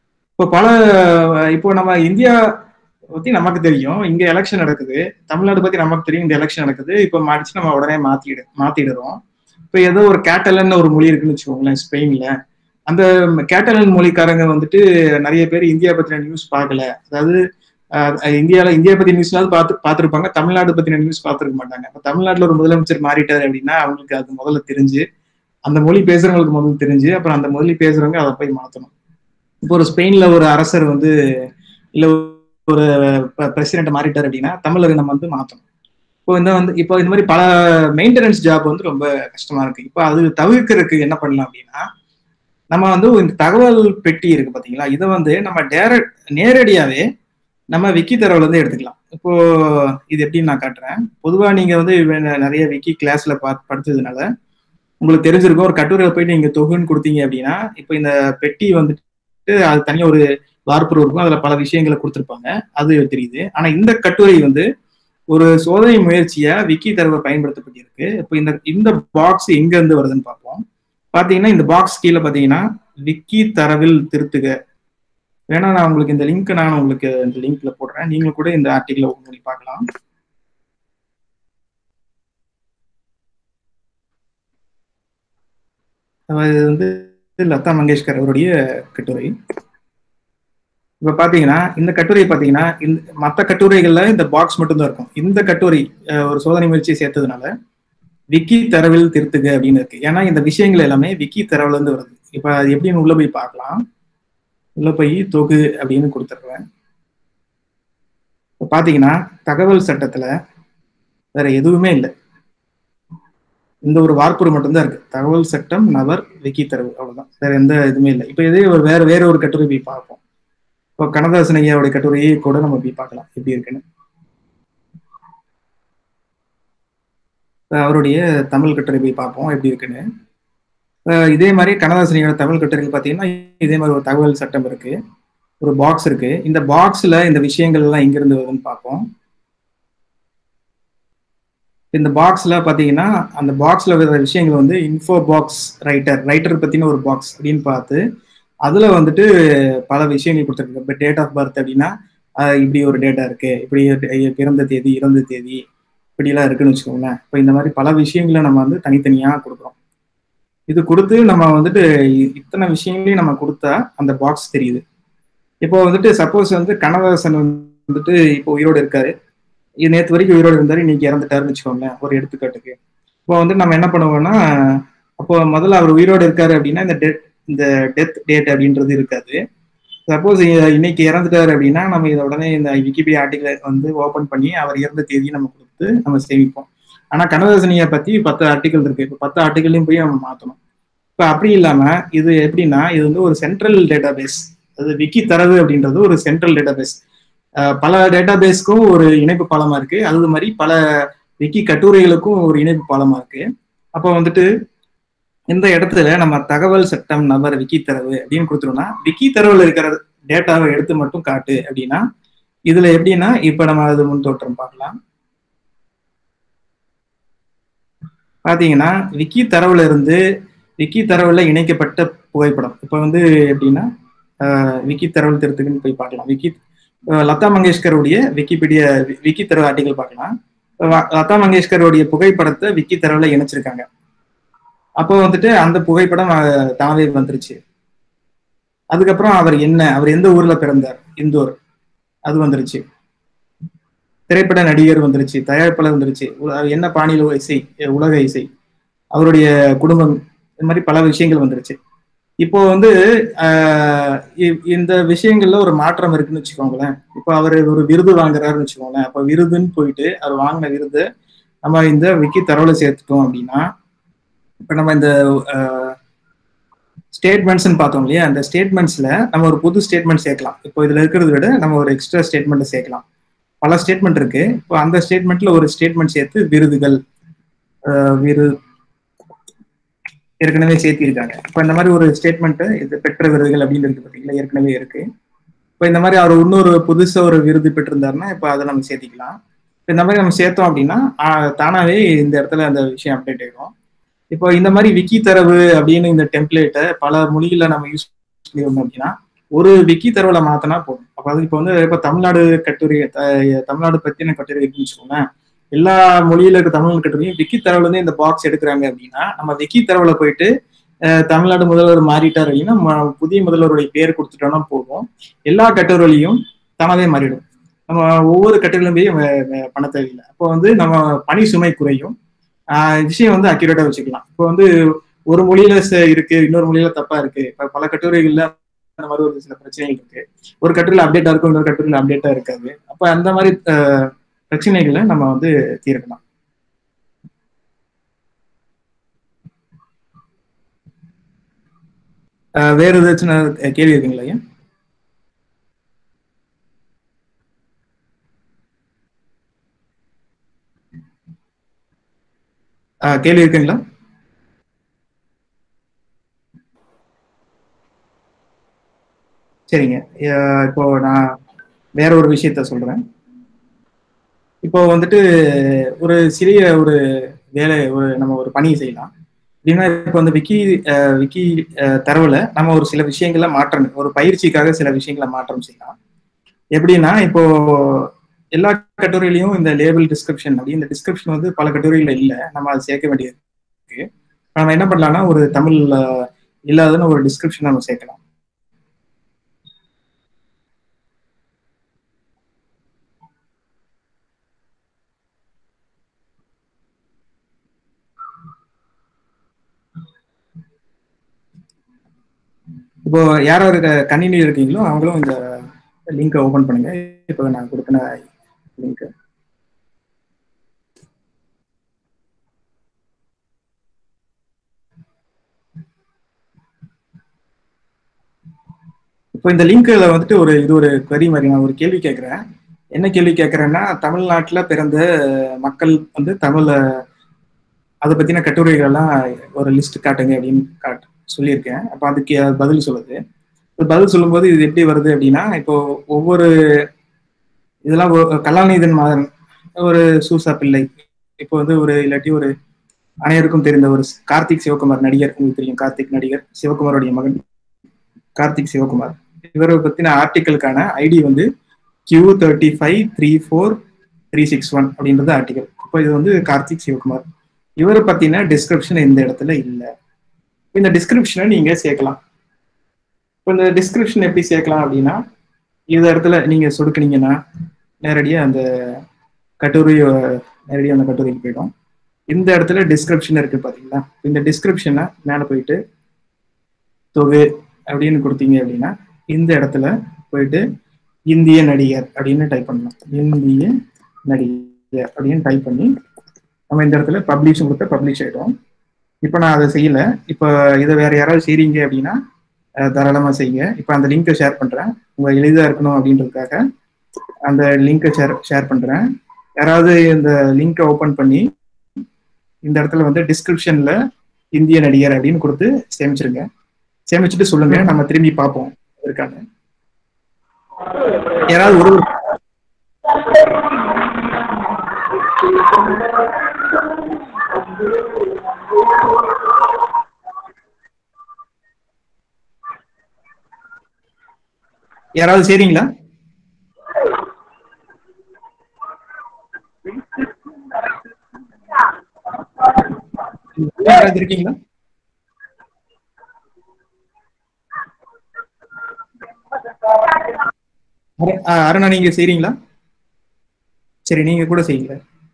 இப்போ நம்ம இந்தியா பத்தி நமக்கு தெரியும், இங்க எலெக்ஷன் நடக்குது. தமிழ்நாடு பத்தி நமக்கு தெரியும், இந்த எலெக்ஷன் நடக்குது. இப்போ மாறிச்சு, நம்ம உடனே மாத்திடுறோம். இப்போ ஏதோ ஒரு கேட்டலன் ஒரு மொழி இருக்குன்னு வச்சுக்கோங்களேன் ஸ்பெயின்ல. அந்த கேட்டலன் மொழிக்காரங்க வந்துட்டு நிறைய பேர் இந்தியா பத்தின நியூஸ் பார்க்கல. அதாவது இந்தியா பத்தி நியூஸ்னாவது பார்த்துருப்பாங்க, தமிழ்நாடு பத்தின நியூஸ் பார்த்துருக்க மாட்டாங்க. இப்போ தமிழ்நாட்டுல ஒரு முதலமைச்சர் மாறிட்டாரு அப்படின்னா அவங்களுக்கு அது முதல்ல தெரிஞ்சு, அந்த மொழி பேசுறவங்களுக்கு முதல்ல தெரிஞ்சு, அப்புறம் அந்த மொழி பேசுறவங்க அதை போய் மாற்றணும். இப்போ ஒரு ஸ்பெயின்ல ஒரு அரசர் வந்து இல்ல ஒரு பிரசிடென்ட் மாறிட்டார் அப்படின்னா தமிழரை நம்ம வந்து மாற்றணும். இப்போ இந்த மாதிரி பல மெயின்டெனன்ஸ் ஜாப் வந்து ரொம்ப கஷ்டமா இருக்கு. இப்போ அது தவிர்க்கிறதுக்கு என்ன பண்ணலாம் அப்படின்னா, நம்ம வந்து இந்த தகவல் பெட்டி இருக்கு பாத்தீங்களா, இதை வந்து நம்ம நேரடியாவே நம்ம விக்கி தரவுல இருந்து எடுத்துக்கலாம். இப்போ இது எப்படின்னு நான் காட்டுறேன். பொதுவா நீங்க வந்து நிறைய விக்கி கிளாஸ்ல படிச்சதுனால உங்களுக்கு தெரிஞ்சிருக்கும். ஒரு கட்டுரையில போயிட்டு நீங்க தொகுன்னு கொடுத்தீங்க அப்படின்னா, இப்போ இந்த பெட்டி வந்துட்டு அது தனியா ஒரு வார்ப்புரு இருக்கும், அதுல பல விஷயங்களை கொடுத்துருப்பாங்க, அது தெரியுது. ஆனா இந்த கட்டுரை வந்து ஒரு சோதனை முயற்சியா விக்கி தரவை பயன்படுத்தப்பட்டிருக்கு. இப்போ இந்த பாக்ஸ் எங்க இருந்து வருதுன்னு பார்ப்போம். பாத்தீங்கன்னா இந்த பாக்ஸ் கீழே பாத்தீங்கன்னா விக்கி தரவில் திருத்துக. வேணா நான் உங்களுக்கு இந்த லிங்க் உங்களுக்கு இந்த லிங்க்ல போடுறேன், நீங்களும் கூட இந்த ஆர்டிகிளை ஓபன் பண்ணி பார்க்கலாம். அது வந்து லதா மங்கேஷ்கர் அவருடைய கட்டுரை. இப்ப பாத்தீங்கன்னா இந்த கட்டுரை பாத்தீங்கன்னா மற்ற கட்டுரைகள்ல இந்த பாக்ஸ் மட்டும்தான் இருக்கும். இந்த கட்டுரை ஒரு சோதனை முயற்சியை சேர்த்ததுனால விக்கி தரவில் திருத்துக அப்படின்னு இருக்கு. ஏன்னா இந்த விஷயங்கள் எல்லாமே விக்கி தரவுல இருந்து வருது. இப்ப அது எப்படின்னு உள்ள போய் பார்க்கலாம். உள்ள போய் தொகு அப்படின்னு கொடுத்துருவேன். இப்ப பாத்தீங்கன்னா தகவல் சட்டத்துல வேற எதுவுமே இல்லை, இந்த ஒரு வார்ப்புரு மட்டும்தான் இருக்கு. தகவல் சட்டம் நபர் விக்கி தரவு, அவ்வளவுதான், வேற எந்த இதுவுமே இல்லை. இப்ப இதே வேற ஒரு கட்டுரை போய் பார்ப்போம். இப்போ கண்ணதாசன் ஐயாவுடைய கட்டுரையை கூட நம்ம போய் பார்க்கலாம் எப்படி இருக்குன்னு. அவருடைய தமிழ் கட்டுரை போய் பார்ப்போம் எப்படி இருக்குன்னு. இதே மாதிரி கண்ணதாசன் ஐயாவோட தமிழ் கட்டுரைகள் பார்த்தீங்கன்னா இதே மாதிரி ஒரு தகவல் சட்டம் இருக்கு. ஒரு பாக்ஸ் இருக்கு. இந்த பாக்ஸ்ல இந்த விஷயங்கள் எல்லாம் எங்கிருந்து வருதுன்னு பார்ப்போம். இந்த பாக்ஸ்ல பாத்தீங்கன்னா அந்த பாக்ஸ்ல வர விஷயங்கள் வந்து இன்ஃபோ பாக்ஸ் ரைட்டர் பத்தின ஒரு பாக்ஸ் அப்படின்னு பார்த்து அதுல வந்துட்டு பல விஷயங்கள் கொடுத்துருக்கு. இப்போ டேட் ஆஃப் பர்த் அப்படின்னா இப்படி ஒரு டேட்டா இருக்கு, இப்படி பிறந்த தேதி, இறந்த தேதி, இப்படிலாம் இருக்குன்னு வச்சுக்கோங்களேன். இப்போ இந்த மாதிரி பல விஷயங்களை நம்ம வந்து தனித்தனியா கொடுக்குறோம். இது கொடுத்து நம்ம வந்துட்டு இத்தனை விஷயங்களையும் நம்ம கொடுத்தா அந்த பாக்ஸ் தெரியுது. இப்போ வந்துட்டு சப்போஸ் வந்து கண்ணதாசன் வந்துட்டு இப்போ உயிரோடு இருக்காரு, நேற்று வரைக்கும் உயிரோடு இருந்தாரு, இன்னைக்கு இறந்துட்டாருன்னு வச்சுக்கோங்களேன் ஒரு எடுத்துக்காட்டுக்கு. இப்போ வந்து நம்ம என்ன பண்ணுவோம்னா, அப்போ முதல்ல அவர் உயிரோடு இருக்காரு அப்படின்னா இந்த டெத் டேட் அப்படின்றது இருக்காது. சப்போஸ் இன்னைக்கு இறந்துட்டாரு அப்படின்னா நம்ம இதை உடனே இந்த விக்கிபீடியா ஆர்டிகல் வந்து ஓபன் பண்ணி அவர் இறந்த தேதியை நம்ம கொடுத்து நம்ம சேமிப்போம். ஆனா கண்ணதாசனியை பத்தி 10 ஆர்டிகல் இருக்கு. இப்போ 10 ஆர்டிகளையும் போய் நம்ம மாற்றணும். இப்போ அப்படி இல்லாம இது எப்படின்னா, இது வந்து ஒரு சென்ட்ரல் டேட்டா பேஸ். அது விக்கி தரவு அப்படின்றது ஒரு சென்ட்ரல் டேட்டா பேஸ். பல டேட்டா பேஸ்க்கும் ஒரு இணைப்பு பாலமா இருக்கு. அது மாதிரி பல விக்கி கட்டுரைகளுக்கும் ஒரு இணைப்பு பாலமா இருக்கு. அப்போ வந்துட்டு இந்த இடத்துல நம்ம தகவல் சட்டம் நபர் விக்கி தரவு அப்படின்னு கொடுத்துருவோம்னா, விக்கி தரவுல இருக்கிற டேட்டாவை எடுத்து மட்டும் காட்டு அப்படின்னா, இதுல எப்படின்னா இப்ப நம்ம அது முன் தோற்றம் பார்க்கலாம். பாத்தீங்கன்னா விக்கி தரவுல இணைக்கப்பட்ட புகைப்படம். இப்ப வந்து எப்படின்னா விக்கி தரவு திருத்துக்குன்னு போய் பார்க்கலாம். லதா மங்கேஷ்கருடைய விக்கி தரவு ஆர்டிகல் பார்க்கலாம். லதா மங்கேஷ்கருடைய புகைப்படத்தை விக்கி தரவுல இணைச்சிருக்காங்க. அப்போ வந்துட்டு அந்த புகைப்படம் தானே வந்துருச்சு. அதுக்கப்புறம் அவர் எந்த ஊர்ல பிறந்தார், இந்தூர், அது வந்துருச்சு. திரைப்பட நடிகர் வந்துருச்சு, தயாரிப்பாளர் வந்துருச்சு, என்ன பாணியில இசை, உலக இசை, அவருடைய குடும்பம், இந்த மாதிரி பல விஷயங்கள் வந்துருச்சு. இப்போ வந்து இந்த விஷயங்கள்ல ஒரு மாற்றம் இருக்குன்னு வச்சுக்கோங்களேன். இப்போ அவர் ஒரு விருது வாங்குறாருன்னு வச்சுக்கோங்களேன். அப்போ விருதுன்னு போயிட்டு அவர் வாங்கின விருது நம்ம இந்த விக்கி தரவுல சேர்த்துட்டோம் அப்படின்னா, இப்ப நம்ம இந்த ஸ்டேட்மெண்ட்ஸ் பார்த்தோம் இல்லையா, அந்த ஸ்டேட்மெண்ட்ஸ்ல நம்ம ஒரு புது ஸ்டேட்மெண்ட் சேர்க்கலாம். இப்போ இதுல இருக்கிறத விட நம்ம ஒரு எக்ஸ்ட்ரா ஸ்டேட்மெண்ட் சேர்க்கலாம். பல ஸ்டேட்மெண்ட் இருக்கு. இப்போ அந்த ஸ்டேட்மெண்ட்ல ஒரு ஸ்டேட்மெண்ட் சேர்த்து விருதுகள் ஏற்கனவே சேர்த்திருக்காங்க. இப்போ இந்த மாதிரி ஒரு ஸ்டேட்மெண்ட் இது பெற்ற விருதுகள் அப்படின்னு இருக்கு பார்த்தீங்களா, ஏற்கனவே இருக்கு. இப்போ இந்த மாதிரி அவர் இன்னொரு புதுசா ஒரு விருது பெற்றிருந்தாருன்னா இப்போ அதை நம்ம சேர்த்திக்கலாம். இந்த மாதிரி நம்ம சேர்த்தோம் அப்படின்னா தானாவே இந்த இடத்துல அந்த விஷயம் அப்டேட் ஆயிடும். இப்போ இந்த மாதிரி விக்கி தரவு அப்படின்னு இந்த டெம்ப்ளேட்டை பல மொழிகளை நம்ம யூஸ் பண்ணிருந்தோம் அப்படின்னா ஒரு விக்கி தரவுல மாத்தினா போதும். அப்போ அது இப்போ வந்து இப்போ தமிழ்நாடு பத்தின கட்டுரை இருக்குன்னு வச்சுக்கோங்க. எல்லா மொழியில இருக்க தமிழ் கட்டுரையும் விக்கி தரவுல இருந்து இந்த பாக்ஸ் எடுக்கிறாங்க அப்படின்னா நம்ம விக்கி தரவுல போயிட்டு தமிழ்நாடு முதல்வர் மாறிட்டார் அப்படின்னா புதிய முதல்வருடைய பேர் கொடுத்துட்டோம்னா போதும், எல்லா கட்டுரைகளையும் தானாவே மாறிடும். நம்ம ஒவ்வொரு கட்டுரையிலும் போய் பண்ண தேவையில்லை. அப்போ வந்து நம்ம பணி சுமை குறையும், விஷயம் வந்து அக்யூரேட்டா வச்சுக்கலாம். இப்போ வந்து ஒரு மொழியில இருக்கு, இன்னொரு மொழியில தப்பா இருக்கு. இப்ப பல கட்டுரைகள்ல அந்த மாதிரி ஒரு சில பிரச்சனைகள் இருக்கு. ஒரு கட்டுரையில அப்டேட்டா இருக்கும், இன்னொரு கட்டுரையில அப்டேட்டா இருக்காது. அப்ப அந்த மாதிரி பிரச்சனைகளை நம்ம வந்து தீர்க்கலாம். வேற ஏதாச்சும் கேள்வி இருக்குங்களா ஐயா? கேள்வி இருக்குங்களா? சரிங்க. இப்போ நான் வேற ஒரு விஷயத்த சொல்றேன். இப்போ வந்துட்டு ஒரு சிறிய ஒரு வேலை நம்ம ஒரு பணி செய்யலாம் அப்படின்னா, இப்போ வந்து விக்கி தரவுல நம்ம ஒரு சில விஷயங்களை மாற்றம், ஒரு பயிற்சிக்காக சில விஷயங்களை மாற்றம் செய்யலாம். எப்படின்னா இப்போ எல்லா கட்டுரையிலையும் இந்த லேபிள் டிஸ்கிரிப்ஷன் அப்படி இந்த டிஸ்கிரிப்ஷன் வந்து பல கட்டுரைகள்ல இல்லை, நம்ம அதை சேர்க்க வேண்டியது இருக்கு. நம்ம என்ன பண்ணலாம்னா ஒரு தமிழ் இல்லாதன்னு ஒரு டிஸ்கிரிப்ஷன் நம்ம சேர்க்கலாம். இப்போ யார் கணினி இருக்கீங்களோ அவங்களும் இந்த லிங்கை ஓபன் பண்ணுங்க. இப்போ நான் கொடுக்கின லிங்க். இப்போ இந்த லிங்க்ல வந்துட்டு இது ஒரு query மாதிரி நான் ஒரு கேள்வி கேட்கிறேன். என்ன கேள்வி கேட்கிறேன்னா, தமிழ்நாட்டுல பிறந்த மக்கள் வந்து அதை பத்தின கட்டுரைகள் எல்லாம் ஒரு லிஸ்ட் காட்டுங்க அப்படின்னு சொல்லியிருக்கேன். அப்ப அதுக்கு பதில் சொல்லுது. பதில் சொல்லும்போது இது எப்படி வருது அப்படின்னா, இப்போ ஒவ்வொரு இதெல்லாம் கலாநிதன் மாதன், ஒரு சூசா பிள்ளை, இப்போ வந்து ஒரு இல்லாட்டி ஒரு அனைவருக்கும் தெரிந்த ஒரு கார்த்திக் சிவகுமார் நடிகர், உங்களுக்கு தெரியும் கார்த்திக் நடிகர், சிவகுமாரோடைய மகன் கார்த்திக் சிவகுமார். இவரை பத்தின ஆர்டிக்கலுக்கான ஐடி வந்து Q35343661 அப்படின்றது ஆர்டிக்கல். இப்போ இது வந்து கார்த்திக் சிவகுமார். இவரை பத்தின டிஸ்கிரிப்ஷன் இந்த இடத்துல இல்லை. இந்த டிஸ்கிரிப்ஷனை நீங்க சேர்க்கலாம். இப்போ இந்த டிஸ்கிரிப்ஷன் எப்படி சேர்க்கலாம் அப்படின்னா, இந்த இடத்துல நீங்க சொடுக்குனீங்கன்னா நேரடியாக அந்த கட்டுரைக்கு போயிடும். இந்த இடத்துல டிஸ்கிரிப்ஷன் இருக்கு பாத்தீங்களா? இந்த டிஸ்கிரிப்ஷனை மேல போயிட்டு தொகு அப்படின்னு கொடுத்தீங்க அப்படின்னா இந்த இடத்துல போயிட்டு இந்திய நடிகர் அப்படின்னு டைப் பண்ணலாம். இந்திய நடிகர் அப்படின்னு டைப் பண்ணி நம்ம இந்த இடத்துல பப்ளிஷ் கொடுத்த பப்ளிஷ் ஆயிடும். இப்போ நான் அதை செய்யல. இப்போ இதை வேற யாராவது செய்றீங்க அப்படின்னா தாராளமா செய்யுங்க. இப்போ அந்த லிங்கை ஷேர் பண்றேன், உங்க எளிதா இருக்கணும் அப்படின்றதுக்காக அந்த லிங்கை ஷேர் பண்றேன். யாராவது இந்த லிங்கை ஓபன் பண்ணி இந்த இடத்துல வந்து டிஸ்கிரிப்ஷன்ல இந்திய நடிகர் அப்படின்னு கொடுத்து சேமிச்சிருங்க. சேமிச்சுட்டு சொல்லுங்க, நம்ம திரும்பி பார்ப்போம் இருக்காங்க. யாராவது ஒரு யாராவது சரிங்களா? யாராவது இருக்கீங்களா? அருணா நீங்க செய்றீங்களா? சரி, நீங்க கூட செய்யுங்க.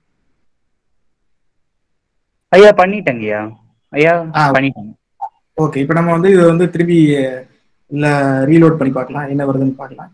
ஐயா பண்ணிட்டேங்கய்யா. ஐயா பண்ணிட்டேங்க. ஓகே, இப்போ நம்ம வந்து இதை வந்து திருப்பி இல்ல ரீலோட் பண்ணி பார்க்கலாம், என்ன வருதுன்னு பார்க்கலாம்.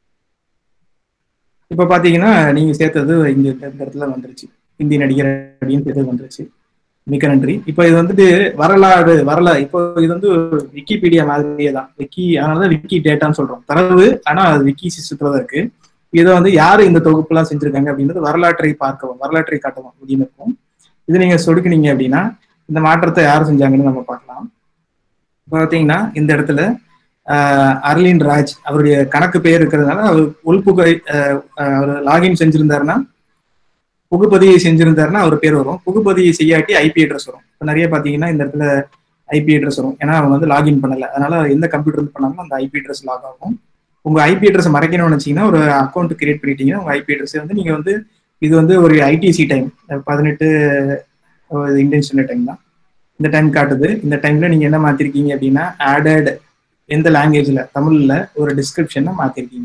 இப்போ பாத்தீங்கன்னா நீங்க சேர்த்தது இங்க இந்த இடத்துல வந்துருச்சு, இந்திய நடிகர் அப்படின்னு சேர்த்தது வந்துருச்சு. மிக்க நன்றி. இப்போ இது வந்துட்டு வரல. இப்போ இது வந்து விக்கிபீடியா மாதிரியே தான், அதனாலதான் விக்கி டேட்டான்னு சொல்றோம். தரவு ஆனா அது விக்கி சிஸ்டத்துல தான் இருக்கு. இதை வந்து யாரு இந்த தொகுப்புலாம் செஞ்சிருக்காங்க அப்படின்றது வரலாற்றை காட்டவும் அப்படின்னு இருக்கும். இது நீங்க சொடுக்குனீங்க அப்படின்னா இந்த மாற்றத்தை யார் செஞ்சாங்கன்னு நம்ம பார்க்கலாம். பார்த்தீங்கன்னா இந்த இடத்துல அர்லின் ராஜ் அவருடைய கணக்கு பெயர் இருக்கிறதுனால அவர் உள்புகை அவர் லாகின் செஞ்சிருந்தாருன்னா, புகுப்பதிவை செஞ்சிருந்தாருன்னா அவர் பேர் வரும். புகுப்பதிவை செய்யாட்டி ஐபி அட்ரஸ் வரும். இப்போ நிறைய பார்த்தீங்கன்னா இந்த இடத்துல ஐபி அட்ரஸ் வரும், ஏன்னா அவங்க வந்து லாகின் பண்ணல. அதனால எந்த கம்ப்யூட்டர் பண்ணாலும் அந்த ஐபி அட்ரஸ் லாக் ஆகும். உங்க ஐபி அட்ரஸ் மறைக்கணும்னு நினைச்சீங்கன்னா ஒரு அக்கௌண்ட் கிரியேட் பண்ணிட்டீங்கன்னா உங்க ஐபி அட்ரஸ் வந்து நீங்க வந்து இது வந்து ஒரு ஐடிசி டைம் 18 இந்தியன் ஸ்டாண்டர்ட் டைம் தான் இந்த டைம் காட்டுது. இந்த டைம்ல நீங்க என்ன மாத்திருக்கீங்க அப்படின்னா ஆடட் எந்த லாங்குவேஜ்ல, தமிழ்ல ஒரு டிஸ்கிரிப்ஷனை மாத்திருக்கீங்க.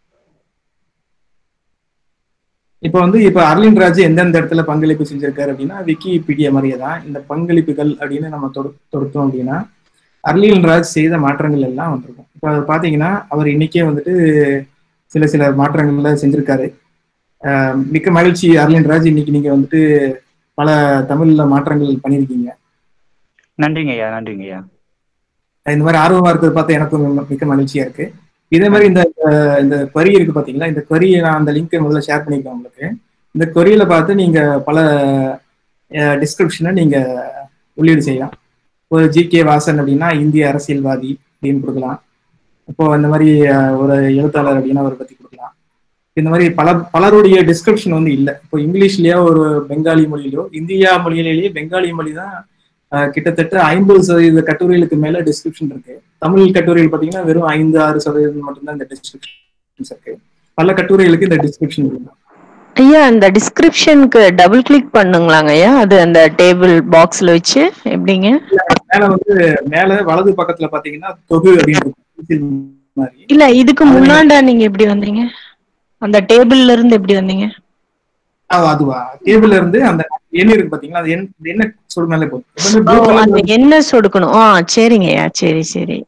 இப்போ வந்து இப்போ அர்லின் ராஜ் எந்தெந்த இடத்துல பங்களிப்பு செஞ்சிருக்காரு அப்படின்னா விக்கிபீடியா மாதிரியே தான். இந்த பங்களிப்புகள் அப்படின்னு நம்ம தொடுத்தோம் அப்படின்னா அர்லின் ராஜ் செய்த மாற்றங்கள் எல்லாம் வந்திருக்கும். இப்போ பாத்தீங்கன்னா அவர் இன்னைக்கே வந்துட்டு சில மாற்றங்கள்ல செஞ்சிருக்காரு. மிக்க மகிழ்ச்சி அர்லின் ராஜ், இன்னைக்கு நீங்க வந்துட்டு பல தமிழ்ல மாற்றங்கள் பண்ணியிருக்கீங்க. நன்றிங்க ஐயா. நன்றிங்க ஐயா. இந்த மாதிரி ஆர்வமா இருக்கிறது பார்த்து எனக்கும் மிக்க மகிழ்ச்சியா இருக்கு. இதே மாதிரி இந்த query இருக்கு பாத்தீங்களா, இந்த query நான் அந்த லிங்க் முதல்ல ஷேர் பண்ணிருக்கேன் உங்களுக்கு. இந்த queryல பார்த்து நீங்க பல டிஸ்கிரிப்ஷனை நீங்க உள்ளீடு செய்யலாம். ஒரு ஜி.கே. வாசன் அப்படின்னா இந்திய அரசியல்வாதி அப்படின்னு கொடுக்கலாம். இப்போ இந்த மாதிரி ஒரு எழுத்தாளர் அப்படின்னா அவரை பத்தி கொடுக்கலாம். இந்த மாதிரி பலருடைய டிஸ்கிரிப்ஷன் வந்து இல்லை. இப்போ இங்கிலீஷ்லயோ ஒரு பெங்காலி மொழியிலோ, இந்தியா மொழியிலேயே பெங்காலி மொழி தான் கிட்டத்தட்ட 50% கட்டுரைகளுக்கு மேல டிஸ்கிரிப்ஷன் இருக்கு. தமிழ் கட்டுரைகள் பாத்தீங்கன்னா வெறும் 5-6% மட்டும்தான் இந்த டிஸ்கிரிப்ஷன்ஸ் இருக்கு. பல கட்டுரைகளுக்கு இந்த டிஸ்கிரிப்ஷன் இருக்கு. ஐயா அந்த டிஸ்கிரிப்ஷனுக்கு டபுள் கிளிக் பண்ணுங்களாங்க ஐயா? அது அந்த டேபிள் பாக்ஸ்ல வச்சு எப்படிங்க? மேல வந்து மேல வலது பக்கத்துல பாத்தீங்கன்னா தொகு அப்படின்னு இல்ல, இதுக்கு முன்னாண்டா நீங்க எப்படி வந்தீங்க? அந்த டேபிள்ல இருந்து எப்படி வந்தீங்க? அதுவா, டேபிள்ல இருந்து அந்த எண் இருக்கு பாத்தீங்களா, அது என்ன சொடுனாலே போதும். அந்த என்ன சொடுக்கணும்? சரிங்க ஐயா, சரி.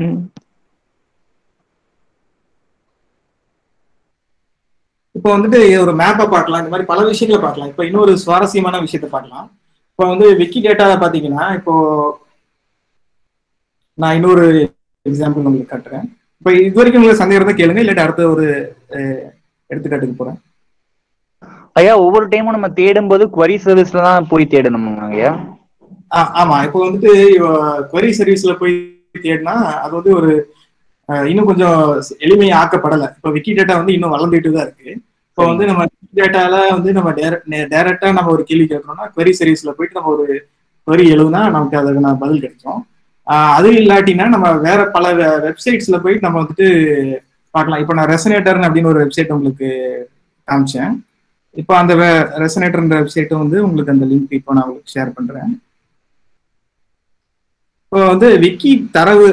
இப்போ வந்துட்டு ஒரு மேப்பை பார்க்கலாம், இந்த மாதிரி பல விஷயங்களை பார்க்கலாம். இப்போ இன்னொரு சுவாரஸ்யமான விஷயத்த பார்க்கலாம். இப்போ வந்து விக்கி டேட்டாவை பாத்தீங்கன்னா, இப்போ நான் இன்னொரு எக்ஸாம்பிள் உங்களுக்கு காட்டுறேன். இப்போ இது வரைக்கும் உங்களுக்கு சந்தேகம் தான் கேளுங்க, இல்லாட்டி அடுத்த ஒரு எடுத்துக்காட்டுக்கு போறேன். ஐயா ஒவ்வொரு டைமும் நம்ம தேடும் போது query சர்வீஸ்ல தான் போய் தேடணும் ஐயா? ஆமா, இப்போ வந்துட்டு query சர்வீஸ்ல போய் தேடினா அது வந்து ஒரு இன்னும் கொஞ்சம் எளிமையாக்கப்படலை. இப்போ விக்கி டேட்டா வந்து இன்னும் வளர்ந்துட்டு தான் இருக்கு. இப்போ வந்து நம்ம விக்கி டேட்டால வந்து நம்ம டைரக்டா நம்ம ஒரு கேள்வி கேட்கறோம்னா query சீரிஸ்ல போயிட்டு நம்ம ஒரு query எழுதுனா நமக்கு அதுக்கு நான் பதில் கிடைக்கும். அது இல்லாட்டினா நம்ம வேற பல வெப்சைட்ஸ்ல போயிட்டு நம்ம வந்துட்டு பார்க்கலாம். இப்போ நான் ரெசனேட்டர் அப்படின்னு ஒரு வெப்சைட் உங்களுக்கு காமிச்சேன். இப்போ அந்த ரெசனேட்டர்ன்ற வெப்சைட்டை வந்து உங்களுக்கு அந்த லிங்க் இப்போ நான் உங்களுக்கு ஷேர் பண்றேன். இப்போ வந்து விக்கி தரவு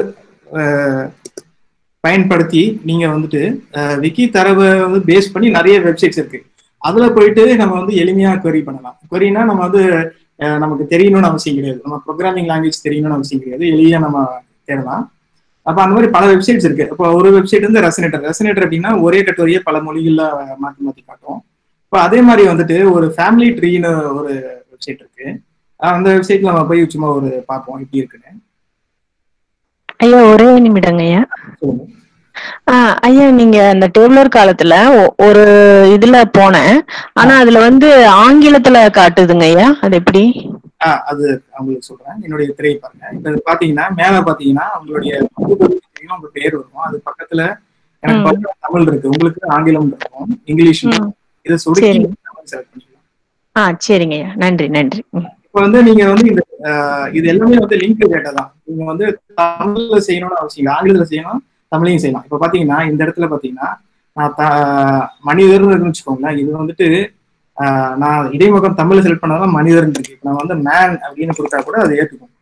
பயன்படுத்தி நீங்க வந்துட்டு விக்கி தரவை வந்து பேஸ் பண்ணி நிறைய வெப்சைட்ஸ் இருக்கு. அதுல போயிட்டு நம்ம வந்து எளிமையா query பண்ணலாம். queryனா நம்ம வந்து நமக்கு தெரியணும்னு அவசியம் கிடையாது, நம்ம ப்ரோக்ராமிங் லாங்குவேஜ் தெரியணும்னு அவசியம் கிடையாது, எளியா நம்ம தேடலாம். அப்ப அந்த மாதிரி பல வெப்சைட்ஸ் இருக்கு. இப்போ ஒரு வெப்சைட் வந்து ரெசனேட்டர் அப்படின்னா ஒரே கட்டுரையை பல மொழிகள்ல மாற்றி மாற்றி காட்டும். இப்போ அதே மாதிரி வந்துட்டு ஒரு ஃபேமிலி ட்ரீன்னு ஒரு வெப்சைட் இருக்கு. அந்த வெப்சைட்ல நம்ம போய் சும்மா ஒரு பார்ப்போம் எப்படி இருக்குன்னு. ஐயா ஒரே நிமிடங்க ஐயா. ஐயா நீங்க அந்த டேபிளர் காலத்துல ஒரு இதுல போனேன், ஆனா அதுல வந்து ஆங்கிலத்துல காட்டுதுங்க ஐயா, அது எப்படி? அது அவங்களுக்கு சொல்றேன். என்னுடைய திரையை பாருங்க. இப்ப பாத்தீங்கன்னா மேல பாத்தீங்கன்னா உங்களுடைய உங்க பேர் இருக்கும், அது பக்கத்துல எனக்கு பார்த்தா தமிழ் இருக்கு, உங்களுக்கு ஆங்கிலம் இருக்கும், இங்கிலீஷ் இருக்கும். இதை சொடுக்கி செலக்ட் பண்ணிக்கலாம். சரிங்க ஐயா, நன்றி நன்றி. இப்ப வந்து நீங்க வந்து இந்த இது எல்லாமே வந்து லிங்க் டேட்டா தான். நீங்க வந்து தமிழ்ல செய்யணும்னு அவசியம் இல்லை, ஆங்கிலத்துல செய்யணும், தமிழையும் செய்யலாம். இப்ப பாத்தீங்கன்னா இந்த இடத்துல பாத்தீங்கன்னா மனிதர்னு வச்சுக்கோங்களேன். இது வந்துட்டு நான் இடைமுகம் தமிழ் செலக்ட் பண்ணாதான் மனிதர்னு இருக்கு. நான் வந்து மேன் அப்படின்னு கொடுத்தா கூட அதை ஏற்றுக்கும்.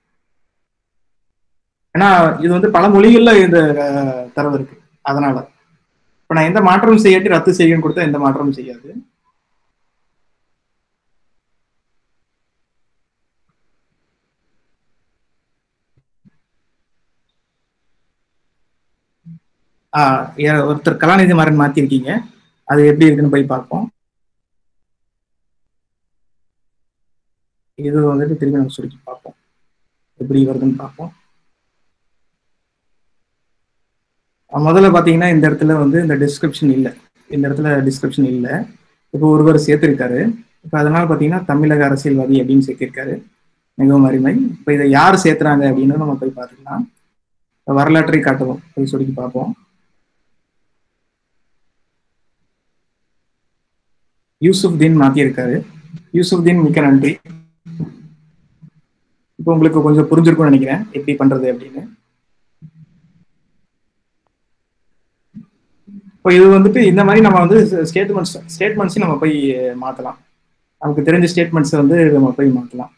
ஏன்னா இது வந்து பல மொழிகள்ல இந்த தரவு இருக்கு. அதனால இப்ப நான் எந்த மாற்றமும் செய்யாட்டி ரத்து செய்யன்னு கொடுத்தா எந்த மாற்றமும் செய்யாது. ஒருத்தர் கலாநிதி மாறன் மாத்திருக்கீங்க, அது எப்படி இருக்குன்னு போய் பார்ப்போம். இது வந்துட்டு திரும்பி நம்ம சுருக்கி பார்ப்போம் எப்படி வருதுன்னு பார்ப்போம். முதல்ல பாத்தீங்கன்னா இந்த இடத்துல வந்து இந்த டிஸ்கிரிப்ஷன் இல்லை, இந்த இடத்துல டிஸ்கிரிப்ஷன் இல்லை. இப்போ ஒருவர் சேர்த்திருக்காரு. இப்போ அதனால பாத்தீங்கன்னா தமிழக அரசியல்வாதி அப்படின்னு சேர்த்திருக்காரு, மிகவும் அருமை. இப்போ இதை யார் சேர்த்துறாங்க அப்படின்னு நம்ம போய் பார்த்துக்கலாம். வரலாற்றை காட்டுவோம், போய் சுருக்கி பார்ப்போம். யூசுப்தீன் மாத்தியிருக்காரு. யூசுப்தீன் மிக்க நன்றி. இப்போ உங்களுக்கு கொஞ்சம் புரிஞ்சிருக்கும்னு நினைக்கிறேன் எப்படி பண்றது அப்படின்னு. இப்போ இது வந்துட்டு இந்த மாதிரி நம்ம வந்து ஸ்டேட்மெண்ட்ஸ் நம்ம போய் மாத்தலாம். நமக்கு தெரிஞ்ச ஸ்டேட்மெண்ட்ஸ் வந்து நம்ம போய் மாத்தலாம்.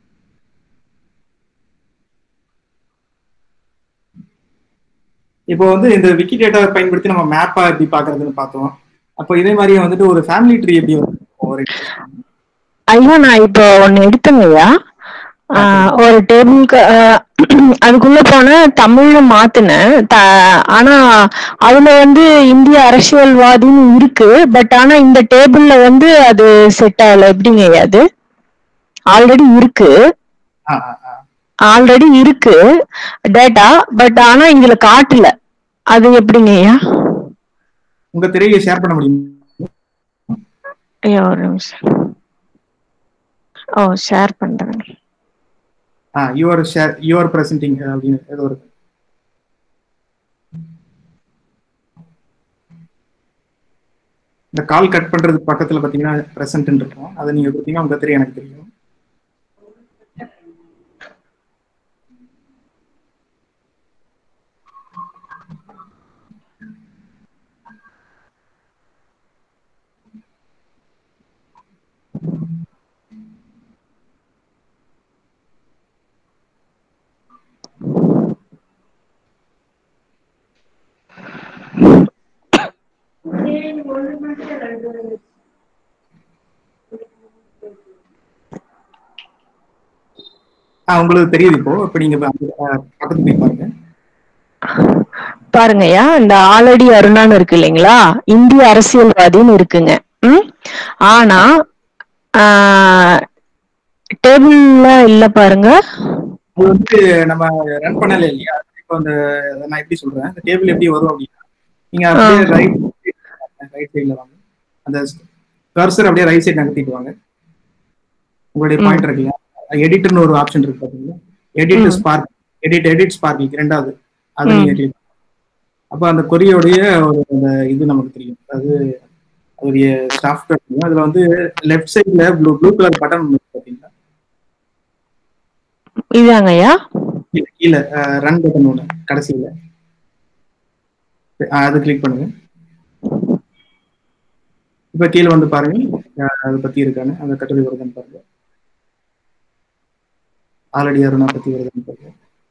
இப்போ வந்து இந்த விக்கி டேட்டாவை பயன்படுத்தி நம்ம மேப்பா எப்படி பாக்குறதுன்னு பார்த்தோம். அப்போ இதே மாதிரியே வந்துட்டு ஒரு ஃபேமிலி ட்ரீ எப்படி ஐயா நான் இப்போ ஒன்னு எடுத்தேங்கய்யா, ஒரு டேபிளுக்கு அதுக்குள்ள போன தமிழ்ல மாத்தினேன். ஆனா அதுல வந்து இந்திய அரசியல்வாதின்னு இருக்கு, பட் ஆனா இந்த டேபிள்ல வந்து அது செட் ஆகல. எப்படிங்க ஐயா? அது ஆல்ரெடி இருக்கு டேட்டா, பட் ஆனா இதுல காட்டல. அது எப்படிங்க ஐயா? உங்க திரையை ஷேர் பண்ண முடியும்? ஐயா ஒரு நிமிஷம். ஷேர் பண்றேன். யுவர் பிரசன்டிங் அப்படின்னு ஏதோ இருக்கு. இந்த கால் கட் பண்றதுக்கு பக்கத்துல பாத்தீங்கன்னா பிரசன்ட் இருக்கும், அதை நீங்க கொடுத்தீங்கன்னா உங்க திரை எனக்கு தெரியும். உங்களுக்கு தெரியுது இப்போ. இப்ப நீங்க பக்கத்துல போய் பாருங்க. பாருங்கய்யா, இந்த ஆல்ரெடி அருணான்னு இருக்கு இல்லைங்களா, இந்திய அரசியல்வாதின்னு இருக்குங்க. ஆனா டேபிள்ல இல்ல பாருங்க. அது வந்து நம்ம ரன் பண்ணல இல்லையா? இப்போ அந்த நான் எப்படி சொல்றேன், அந்த டேபிள் எப்படி வரும் அப்படின்னா, நீங்க அப்படியே ரைட் சைட்ல வாங்க, அந்த கர்சர் அப்படியே ரைட் சைடு நகர்த்திட்டு வாங்க. உங்களுடைய பாயிண்ட் இருக்குல்ல, எடிட்டர்னு ஒரு ஆப்ஷன் இருக்கு பாத்தீங்களா, எடிட் ஸ்பார்க் ரெண்டாவது, அதை நீங்க அப்ப அந்த கொரியோடைய ஒரு இது நமக்கு தெரியும். அது அதோடைய சாஃப்ட்வேர் தெரியும். அதுல வந்து லெஃப்ட் சைட்ல ப்ளூ கலர் பட்டன் பாத்தீங்களா? இதாங்கய்யா. கீழே ரன் பட்டன் ஒண்ணு கடைசியில, அது கிளிக் பண்ணுங்க. இப்ப கீழே வந்து பாருங்க, அதை பத்தி இருக்கான்னு அந்த கட்டுரை வருதுன்னு பாருங்க. ஆல்ரெடி அருணா பத்தி வருதுன்னு பாருங்க.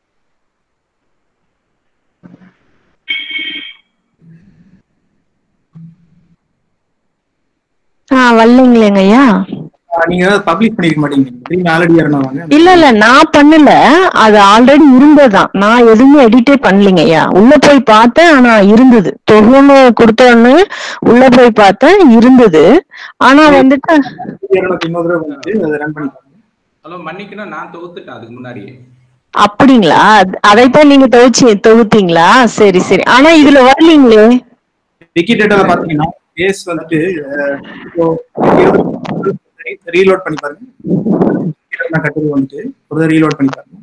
வரலைங்களேங்க ஐயா. நீங்க பப்ளிஷ் பண்ணிருக்க மாட்டீங்க, ஆல்ரெடி அருணா வாங்க. இல்ல நான் பண்ணல, அது ஆல்ரெடி இருந்ததுதான். நான் எதுவுமே எடிட்டே பண்ணலைங்க ஐயா. உள்ள போய் பார்த்தேன், ஆனா இருந்தது. தொகுன்னு கொடுத்தோன்னு உள்ள போய் பார்த்தேன், இருந்தது. ஆனா வந்துட்டு இன்னொரு தடவை வந்து அதை ரன் பண்ணி பாருங்க. ஹலோ, மன்னிக்கணும், நான் தொகுத்துட்டேன் அதுக்கு முன்னாடியே. அப்படிங்களா? அதைத்தான் நீங்க தொகுத்தீங்களா? சரி சரி. ஆனா இதுல வரலீங்களே. விக்கி டேட்டால பாத்தீங்கன்னா பேஸ் வந்துட்டு ரீலோட் பண்ணி பாருங்க. கட்டுரை வந்துட்டு ஒரு ரீலோட் பண்ணி பாருங்க.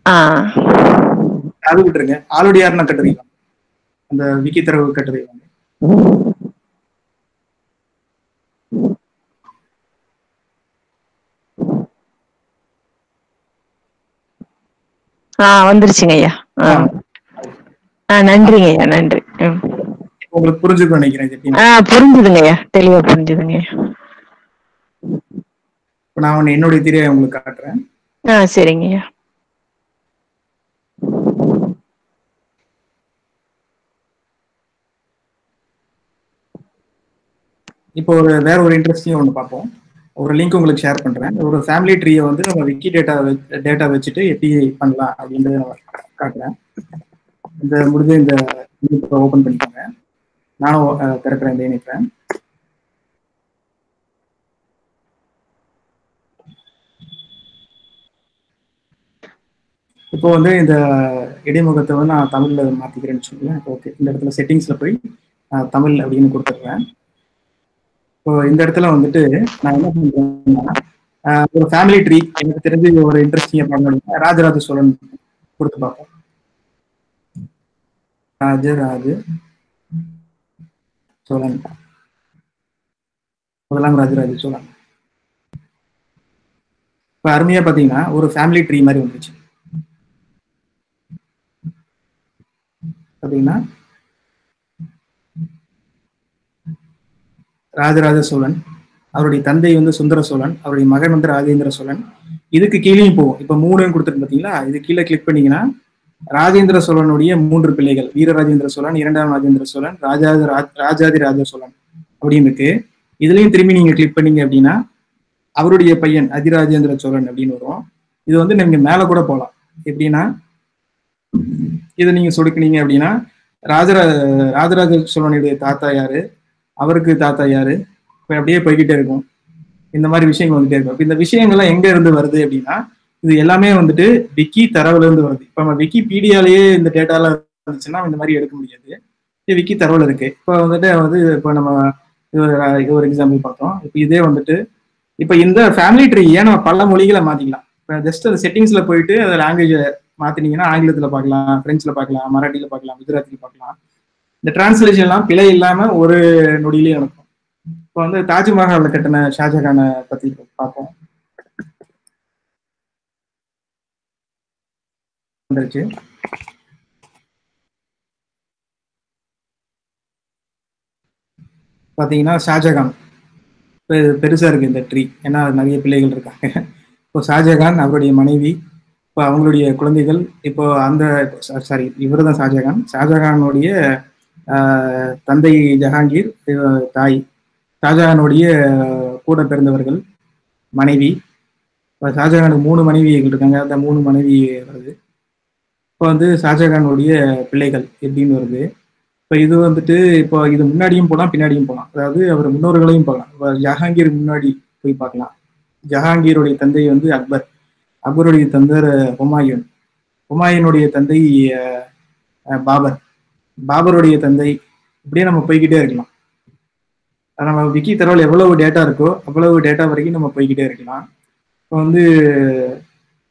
அது விட்டுருங்க, ஆல்ரெடி யாருன்னா கட்டுரை அந்த விக்கி தரவு கட்டுரை வாங்க. வந்துருச்சுங்க ஐயா. நன்றிங்க ஐயா, நன்றி. உங்களுக்கு புரிஞ்சுக்க நினைக்கிறேன். புரிஞ்சுதுங்க ஐயா, தெளிவா புரிஞ்சுதுங்க ஐயா. இப்ப நான் என்னுடைய திரையை உங்களுக்கு காட்டுறேன். சரிங்க ஐயா. இப்போ வேற ஒரு இன்ட்ரெஸ்டிங் ஒன்று பார்ப்போம். ஒரு லிங்க் உங்களுக்கு ஷேர் பண்றேன். ஒரு ஃபேமிலி ட்ரீயை வந்து நம்ம விக்கி டேட்டா வச்சுட்டு எப்படி பண்ணலாம் அப்படின்றத நான் காட்டுறேன். இந்த முடிஞ்ச இந்த ஓபன் பண்ணிக்கோங்க. நானும் திறக்கிறேன், இந்த இணைக்கிறேன். இப்போ வந்து இந்த இடைமுகத்தை வந்து நான் தமிழ்ல மாத்திக்கிறேன்னு சொல்லுவேன். ஓகே, இந்த இடத்துல செட்டிங்ஸ்ல போய் தமிழ் அப்படின்னு கொடுத்துருவேன். இப்போ இந்த இடத்துல வந்துட்டு நான் என்ன பண்றேன்னா, ஒரு ஃபேமிலி ட்ரீ எனக்கு தெரிஞ்சு ஒரு இன்ட்ரெஸ்டிங்கா பண்ண ராஜராஜ சோழன் கொடுத்து பார்ப்போம். ராஜராஜ சோழன், முதலாம் ராஜராஜ சோழன். இப்ப அருமையா பாத்தீங்கன்னா ஒரு ஃபேமிலி ட்ரீ மாதிரி வந்துச்சு. பாத்தீங்கன்னா ராஜராஜ சோழன், அவருடைய தந்தை வந்து சுந்தர சோழன், அவருடைய மகன் வந்து ராஜேந்திர சோழன். இதுக்கு கீழேயும் போகும். இப்ப 3 கொடுத்துருக்கு பாத்தீங்களா? இது கீழே கிளிக் பண்ணீங்கன்னா ராஜேந்திர சோழனுடைய 3 பிள்ளைகள், வீரராஜேந்திர சோழன், 2ஆம் ராஜேந்திர சோழன், ராஜாதி ராஜ சோழன் அப்படின்னு இருக்கு. இதுலயும் திரும்பி நீங்க கிளிக் பண்ணீங்க அப்படின்னா அவருடைய பையன் அதிராஜேந்திர சோழன் அப்படின்னு வரும். இது வந்து நீங்க மேல கூட போகலாம். எப்படின்னா இதை நீங்க சொடுக்குனீங்க அப்படின்னா ராஜராஜ சோழனுடைய தாத்தா யாரு, அவருக்கு தாத்தா யாரு, இப்ப அப்படியே போய்கிட்டே இருக்கும். இந்த மாதிரி விஷயங்கள் வந்துட்டே இருக்கும். இந்த விஷயங்கள்லாம் எங்க இருந்து வருது அப்படின்னா இது எல்லாமே வந்துட்டு விக்கி தரவுல இருந்து வருது. இப்ப நம்ம விக்கிபீடியாலேயே இந்த டேட்டாலாம் இருந்துச்சுன்னா இந்த மாதிரி எடுக்க முடியாது. இது விக்கி தரவுல இருக்கு. இப்போ வந்துட்டு இப்போ நம்ம ஒரு எக்ஸாம்பிள் பார்த்தோம். இப்போ இதே வந்துட்டு இப்போ இந்த ஃபேமிலி ட்ரீ நம்ம பல மொழிகளை மாத்திக்கலாம். இப்போ ஜஸ்ட் அந்த செட்டிங்ஸ்ல போயிட்டு அந்த லாங்குவேஜை மாத்தினீங்கன்னா ஆங்கிலத்துல பார்க்கலாம், பிரெஞ்சுல பார்க்கலாம், மராட்டியில பார்க்கலாம், குஜராத்தில பார்க்கலாம். இந்த டிரான்ஸ்லேஷன் எல்லாம் பிழை இல்லாம ஒரு நொடியிலேயே நடக்கும். இப்போ வந்து தாஜ்மஹாலை கட்டின ஷாஜகானை பத்தி பார்ப்போம். வந்துருச்சு. பாத்தீங்கன்னா ஷாஜகான் பெருசா இருக்கு இந்த ட்ரீ, ஏன்னா நிறைய பிள்ளைகள் இருக்காங்க. இப்போ ஷாஜகான், அவருடைய மனைவி, இப்போ அவங்களுடைய குழந்தைகள், இப்போ அந்த சாரி இவர் தான் ஷாஜகான். ஷாஜகானுடைய தந்தை ஜஹாங்கீர், தாய் ஷாஜகானுடைய கூட பிறந்தவர்கள், மனைவி. இப்போ ஷாஜகானுக்கு 3 மனைவிகள் இருக்காங்க. அந்த 3 மனைவி வருது. இப்போ வந்து ஷாஜகானுடைய பிள்ளைகள் எப்படின்னு வருது. இப்போ இது வந்துட்டு இப்போ இது முன்னாடியும் போகலாம், பின்னாடியும் போகலாம். அதாவது அவர் முன்னோர்களையும் போகலாம். இப்போ ஜஹாங்கீர் முன்னாடி போய் பார்க்கலாம். ஜஹாங்கீருடைய தந்தை வந்து அக்பர், அக்பருடைய தந்தை ஹுமாயூன், ஹுமாயூனுடைய தந்தை பாபர், பாபருடைய தந்தை, இப்படியே நம்ம போய்கிட்டே இருக்கலாம். நம்ம விக்கி தரவில் எவ்வளவு டேட்டா இருக்கோ அவ்வளவு டேட்டா வரைக்கும் நம்ம போய்கிட்டே இருக்கலாம். இப்போ வந்து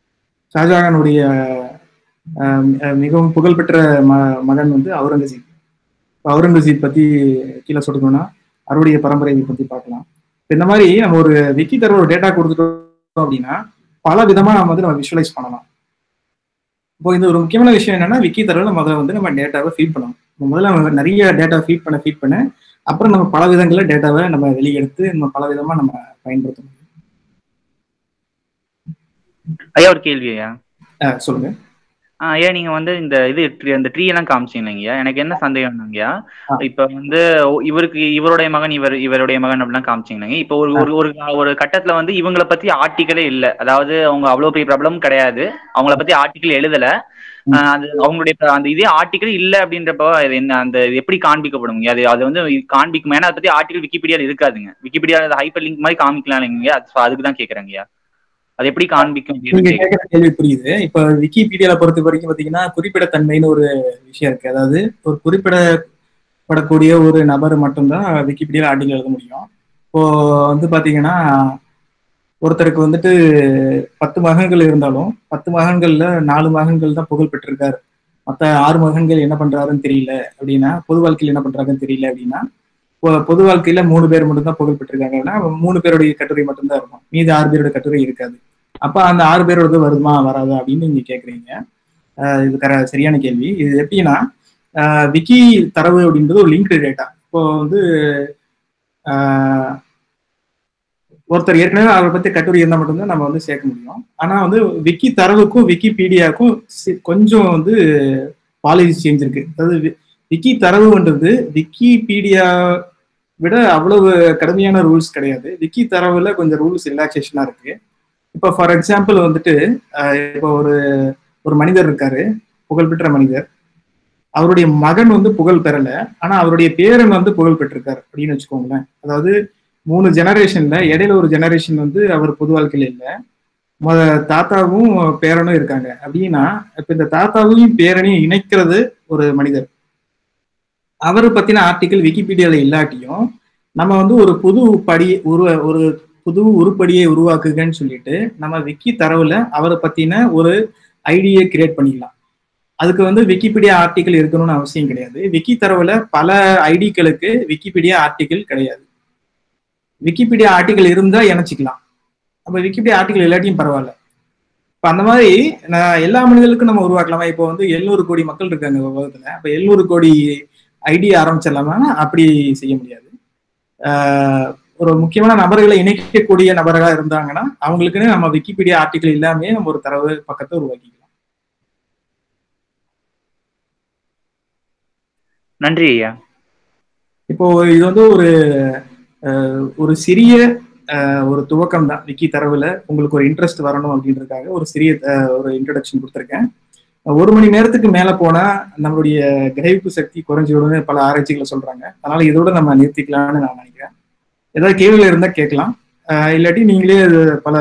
ஷாஜகானுடைய மிகவும் புகழ்பெற்ற மகன் வந்து அவுரங்கசீப். அவுரங்கசீப் பத்தி கீழே சொல்லணும்னா அவருடைய பரம்பரையை பத்தி பார்க்கலாம். இந்த மாதிரி நம்ம ஒரு விக்கி தரவு ஒரு டேட்டா கொடுத்துட்டோம் அப்படின்னா பல விதமா நம்ம விஷுவலைஸ் பண்ணலாம். இப்போ இது ஒரு முக்கியமான விஷயம் என்னன்னா, விக்கி தரவுல முதல்ல நம்ம டேட்டாவை ஃபீட் பண்ணணும். முதல்ல நம்ம நிறைய டேட்டா ஃபீட் பண்ண அப்புறம் நம்ம பல விதங்கள்ல டேட்டாவை நம்ம வெளியெடுத்து நம்ம பல விதமா நம்ம பயன்படுத்த முடியும். ஐயா ஒரு கேள்வி ஐயா. சொல்லுங்க. ஐயா நீங்க வந்து இந்த அந்த ட்ரீ எல்லாம் காமிச்சீங்கய்யா, எனக்கு என்ன சந்தேகம்ங்கய்யா, இப்ப வந்து இவருடைய மகன் இவருடைய மகன் அப்படிலாம் காமிச்சீங்க. இப்போ ஒரு கட்டத்துல வந்து இவங்களை பத்தி ஆர்டிக்கலே இல்ல, அதாவது அவங்க அவ்வளவு பெரிய ப்ராப்ளம் கிடையாது, அவங்கள பத்தி ஆர்டிக்கல் எழுதல, அது அவங்களுடைய அந்த இதே ஆர்டிக்கல் இல்ல அப்படின்றப்ப என்ன அந்த எப்படி காண்பிக்கப்படும்? அது வந்து காண்பிக்கும், ஏன்னா அதை பத்தி ஆர்டிக்கல் விக்கிபீடியால இருக்காதுங்க, விக்கிபீடியால ஹைப்பர் லிங்க் மாதிரி காமிக்கலாம் இல்லைங்க, அதுக்குதான் கேக்குறேங்கய்யா, அது எப்படி காண்பிக்கும்? நீங்க கேட்கிற கேள்வி புரியுது. இப்ப விக்கிபீடியால பொறுத்த வரைக்கும் பாத்தீங்கன்னா குறிப்பிடத்தன்மைன்னு ஒரு விஷயம் இருக்கு. அதாவது ஒரு குறிப்பிடப்படக்கூடிய ஒரு நபர் மட்டும்தான் விக்கிபீடியால ஆர்டிக்கல் எழுத முடியும். இப்போ வந்து பாத்தீங்கன்னா ஒருத்தருக்கு வந்துட்டு 10 மகன்கள் இருந்தாலும் 10 மகன்கள்ல 4 மகன்கள் தான் புகழ் பெற்றிருக்காரு, மற்ற 6 மகன்கள் என்ன பண்றாருன்னு தெரியல அப்படின்னா, பொது வாழ்க்கையில் என்ன பண்றாங்கன்னு தெரியல அப்படின்னா, பொது வாழ்க்கையில 3 பேர் மட்டும் தான் புகழ் பெற்றிருக்காங்கன்னா 3 பேருடைய கட்டுரை மட்டும்தான் இருக்கும், மீது 6 பேரோட கட்டுரை இருக்காது. அப்ப அந்த 6 பேரோட வருமா வராதா அப்படின்னு நீங்க கேக்குறீங்க. இது சரியான கேள்வி. இது எப்படின்னா விக்கி தரவு அப்படின்றது ஒரு லிங்க்டு டேட்டா. இப்போ வந்து ஒருத்தர் ஏற்கனவே அவரை பத்தி கட்டுரை இருந்தால் மட்டும்தான் நம்ம வந்து சேர்க்க முடியும். ஆனா வந்து விக்கி தரவுக்கும் விக்கிபீடியாவுக்கும் கொஞ்சம் வந்து பாலிசி சேஞ்ச் இருக்கு. அதாவது விக்கி தரவுன்றது விக்கிபீடியா விட அவ்வளவு கடுமையான ரூல்ஸ் கிடையாது. விக்கி தரவுல கொஞ்சம் ரூல்ஸ் ரிலாக்ஸேஷனா இருக்கு. இப்போ ஃபார் எக்ஸாம்பிள் வந்துட்டு இப்போ ஒரு மனிதர் இருக்காரு, புகழ்பெற்ற மனிதர், அவருடைய மகன் வந்து புகழ் பெறல, ஆனா அவருடைய பேரன் வந்து புகழ் பெற்றிருக்காரு அப்படின்னு வச்சுக்கோங்களேன். அதாவது 3 ஜெனரேஷன்ல இடையில ஒரு ஜெனரேஷன் வந்து அவர் பொது வாழ்க்கையில இல்லை, தாத்தாவும் பேரனும் இருக்காங்க அப்படின்னா, இப்ப இந்த தாத்தாவையும் பேரனையும் இணைக்கிறது ஒரு மனிதர். அவரை பத்தின ஆர்டிக்கல் விக்கிபீடியால இல்லாட்டியும் நம்ம வந்து ஒரு புது உருப்படியை உருவாக்குங்கன்னு சொல்லிட்டு நம்ம விக்கி தரவுல அவரை பத்தின ஒரு ஐடியை கிரியேட் பண்ணிக்கலாம். அதுக்கு வந்து விக்கிபீடியா ஆர்டிக்கல் இருக்கணும்னு அவசியம் கிடையாது. விக்கி தரவுல பல ஐடிக்களுக்கு விக்கிபீடியா ஆர்டிக்கல் கிடையாது. விக்கிபீடியா ஆர்டிக்கல் இருந்தா இணைச்சிக்கலாம், அப்ப விக்கிபீடியா ஆர்டிக்கல் இல்லாட்டியும் பரவாயில்ல. இப்ப அந்த மாதிரி எல்லா மனிதர்களுக்கும் நம்ம உருவாக்கலாமா? இப்போ வந்து 700 கோடி மக்கள் இருக்காங்க உலகத்துல, அப்ப 700 கோடி ஐடி ஆரம்பிச்சிடலாமா? அப்படி செய்ய முடியாது. ஒரு முக்கியமான நபர்களை இணைக்கக்கூடிய நபர்களா இருந்தாங்கன்னா அவங்களுக்குன்னு நம்ம விக்கிபீடியா ஆர்டிக்கல் இல்லாமே நம்ம ஒரு தரவு பக்கத்தை உருவாக்கிக்கலாம். நன்றி ஐயா. இப்போ இது வந்து ஒரு சிறிய ஒரு துவக்கம் தான். விக்கி தரவுல உங்களுக்கு ஒரு இன்ட்ரெஸ்ட் வரணும் அப்படின்றதுக்காக ஒரு சிறிய ஒரு இன்ட்ரோடக்ஷன் கொடுத்துருக்கேன். 1 மணி நேரத்துக்கு மேல போனா நம்மளுடைய கிரகிப்பு சக்தி குறைஞ்சிடும்னு பல ஆராய்ச்சிகளை சொல்றாங்க. அதனால இதோட நம்ம நிறுத்திக்கலாம்னு நான் நினைக்கிறேன். ஏதாவது கேள்விகள் இருந்தா கேட்கலாம், இல்லாட்டி நீங்களே பல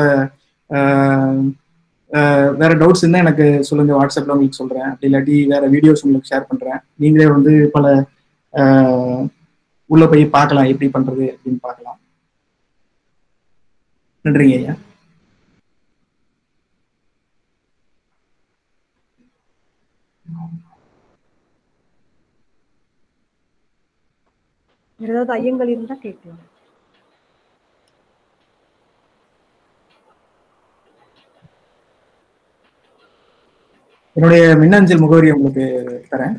வேற டவுட்ஸ் இருந்தா எனக்கு சொல்லுங்க, வாட்ஸ்அப்ல உங்களுக்கு சொல்றேன், அப்படி இல்லாட்டி வேற வீடியோஸ் உங்களுக்கு ஷேர் பண்றேன். நீங்களே வந்து பல உள்ள போய் பார்க்கலாம் எப்படி பண்றது அப்படின்னு பார்க்கலாம். நன்றிங்க ஐயா. ஏதாவது ஐயங்கள் இருந்தா கேட்கலாம். என்னுடைய மின்னஞ்சல் முகவரி உங்களுக்கு தரேன்.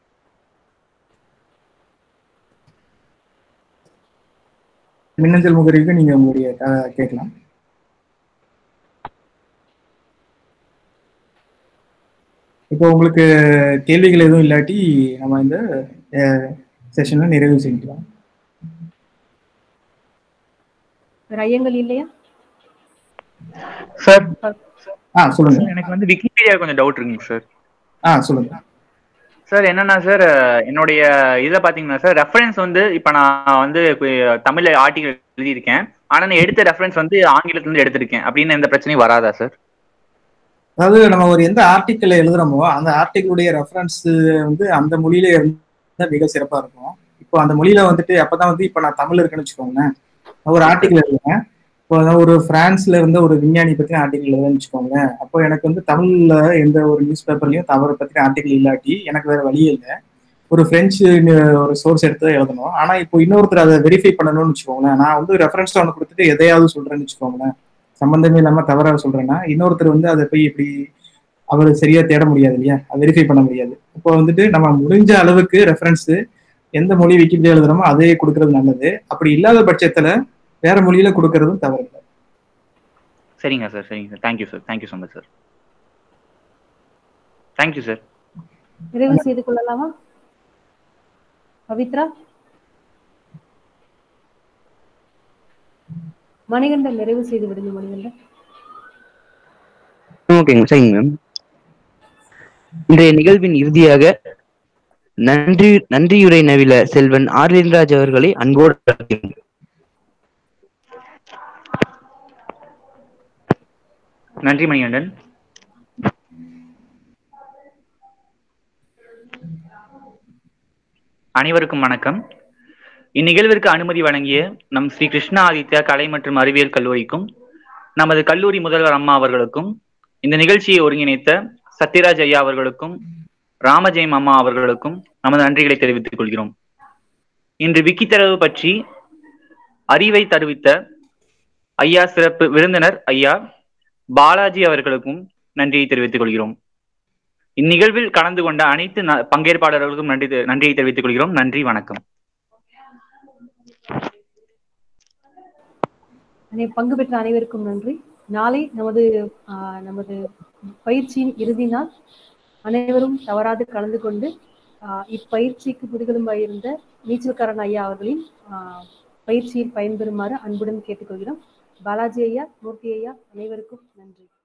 மின்னஞ்சல் முகவரிக்கு நீங்க உங்களுடைய கேட்கலாம். இப்போ உங்களுக்கு கேள்விகள் எதுவும் இல்லாட்டி நம்ம இந்த செஷன்ல நிறைவு செஞ்சுக்கலாம். ஐயங்கள் இல்லையா சார்? சொல்லுங்க. எனக்கு வந்து விக்கிபீடியா கொஞ்சம் டவுட் இருக்குங்க சார். சொல்லுங்க சார். என்னன்னா சார், என்னுடைய இதில் பார்த்தீங்கன்னா சார், ரெஃபரன்ஸ் வந்து இப்போ நான் வந்து தமிழ்ல ஆர்டிகல் எழுதியிருக்கேன், ஆனால் நான் எடுத்த ரெஃபரன்ஸ் வந்து ஆங்கிலத்திலிருந்து எடுத்திருக்கேன் அப்படின்னு எந்த பிரச்சனையும் வராதா சார்? அதாவது நம்ம ஒரு எந்த ஆர்டிக்கல் எழுதுறோமோ அந்த ஆர்டிக்கலுடைய ரெஃபரன்ஸ் வந்து அந்த மொழியில இருந்தால் மிக சிறப்பாக இருக்கும். இப்போ அந்த மொழியில வந்துட்டு அப்பதான் வந்து இப்போ நான் தமிழ் இருக்குன்னு வச்சுக்கோங்களேன், ஒரு ஆர்டிக்கல் எழுதுறேன், இப்போ ஒரு பிரான்ஸ்ல இருந்த ஒரு விஞ்ஞானி பத்தின ஆர்டிக்கல் எழுதுன்னு வச்சுக்கோங்களேன், அப்போ எனக்கு வந்து தமிழ்ல எந்த ஒரு நியூஸ் பேப்பர்லயும் அவரை பத்தின ஆர்டிக்கல் இல்லாட்டி எனக்கு வேற வழியே இல்லை. ஒரு பிரெஞ்சு ஒரு சோர்ஸ் எடுத்து எழுதணும். ஆனா இப்போ இன்னொருத்தர் அதை வெரிஃபை பண்ணணும்னு வச்சுக்கோங்களேன். நான் வந்து ரெஃபரன்ஸ்ல ஒன்று கொடுத்துட்டு எதையாவது சொல்றேன்னு வச்சுக்கோங்களேன், சம்பந்தமே இல்லாம தவறாக சொல்றேன்னா இன்னொருத்தர் வந்து அதை போய் இப்படி அவர் சரியா தேட முடியாது இல்லையா, வெரிஃபை பண்ண முடியாது. இப்போ வந்துட்டு நம்ம முடிஞ்ச அளவுக்கு ரெஃபரன்ஸ் எந்த மொழி விக்கிபீடியா எழுதுறோமோ அதையே கொடுக்கறது நல்லது. அப்படி இல்லாத பட்சத்துல வேற மொழியில கொடுக்கறதும் தவறு இல்லை. சரிங்க சார், சரிங்க sir. Thank you sir, thank you so much sir. Thank you sir. நிறைவு செய்து கொள்ளலாமா பவித்ரா? மணிகண்டன் நிறைவு செய்து விடுங்க. மணிகண்டன். ஓகேங்க, சரிங்க மேம். இன்றைய நிகழ்வின் இறுதியாக நன்றியுரை நவில செல்வன் ஆர்லின்ராஜ் அவர்களை அன்போடு அழைக்கிறேன். நன்றி மணிகண்டன். அனைவருக்கும் வணக்கம். இந்நிகழ்விற்கு அனுமதி வழங்கிய நம் ஸ்ரீ கிருஷ்ணா ஆதித்யா கலை மற்றும் அறிவியல் கல்லூரிக்கும், நமது கல்லூரி முதல்வர் அம்மா அவர்களுக்கும், இந்த நிகழ்ச்சியை ஒருங்கிணைத்த சத்யராஜ் ஐயா அவர்களுக்கும், ராமஜெயம் அம்மா அவர்களுக்கும் நமது நன்றிகளை தெரிவித்துக் கொள்கிறோம். இன்று விக்கி தரவு பற்றி அறிவை தருவித்த ஐயா சிறப்பு விருந்தினர் ஐயா பாலாஜி அவர்களுக்கும் நன்றியை தெரிவித்துக் கொள்கிறோம். இந்நிகழ்வில் கலந்து கொண்ட அனைத்து பங்கேற்பாளர்களுக்கும் நன்றியை தெரிவித்துக் கொள்கிறோம். நன்றி, வணக்கம். பங்கு பெற்ற அனைவருக்கும் நன்றி. நாளை நமது பயிற்சியின் இறுதி நாள். அனைவரும் தவறாது கலந்து கொண்டு இப்பயிற்சிக்கு முதுகெலும்பாயிருந்த நீச்சல்காரன் ஐயா அவர்களின் பயிற்சியில் பயன்பெறுமாறு அன்புடன் கேட்டுக்கொள்கிறோம். பாலாஜி ஐயா, மூர்த்தி ஐயா, அனைவருக்கும் நன்றி.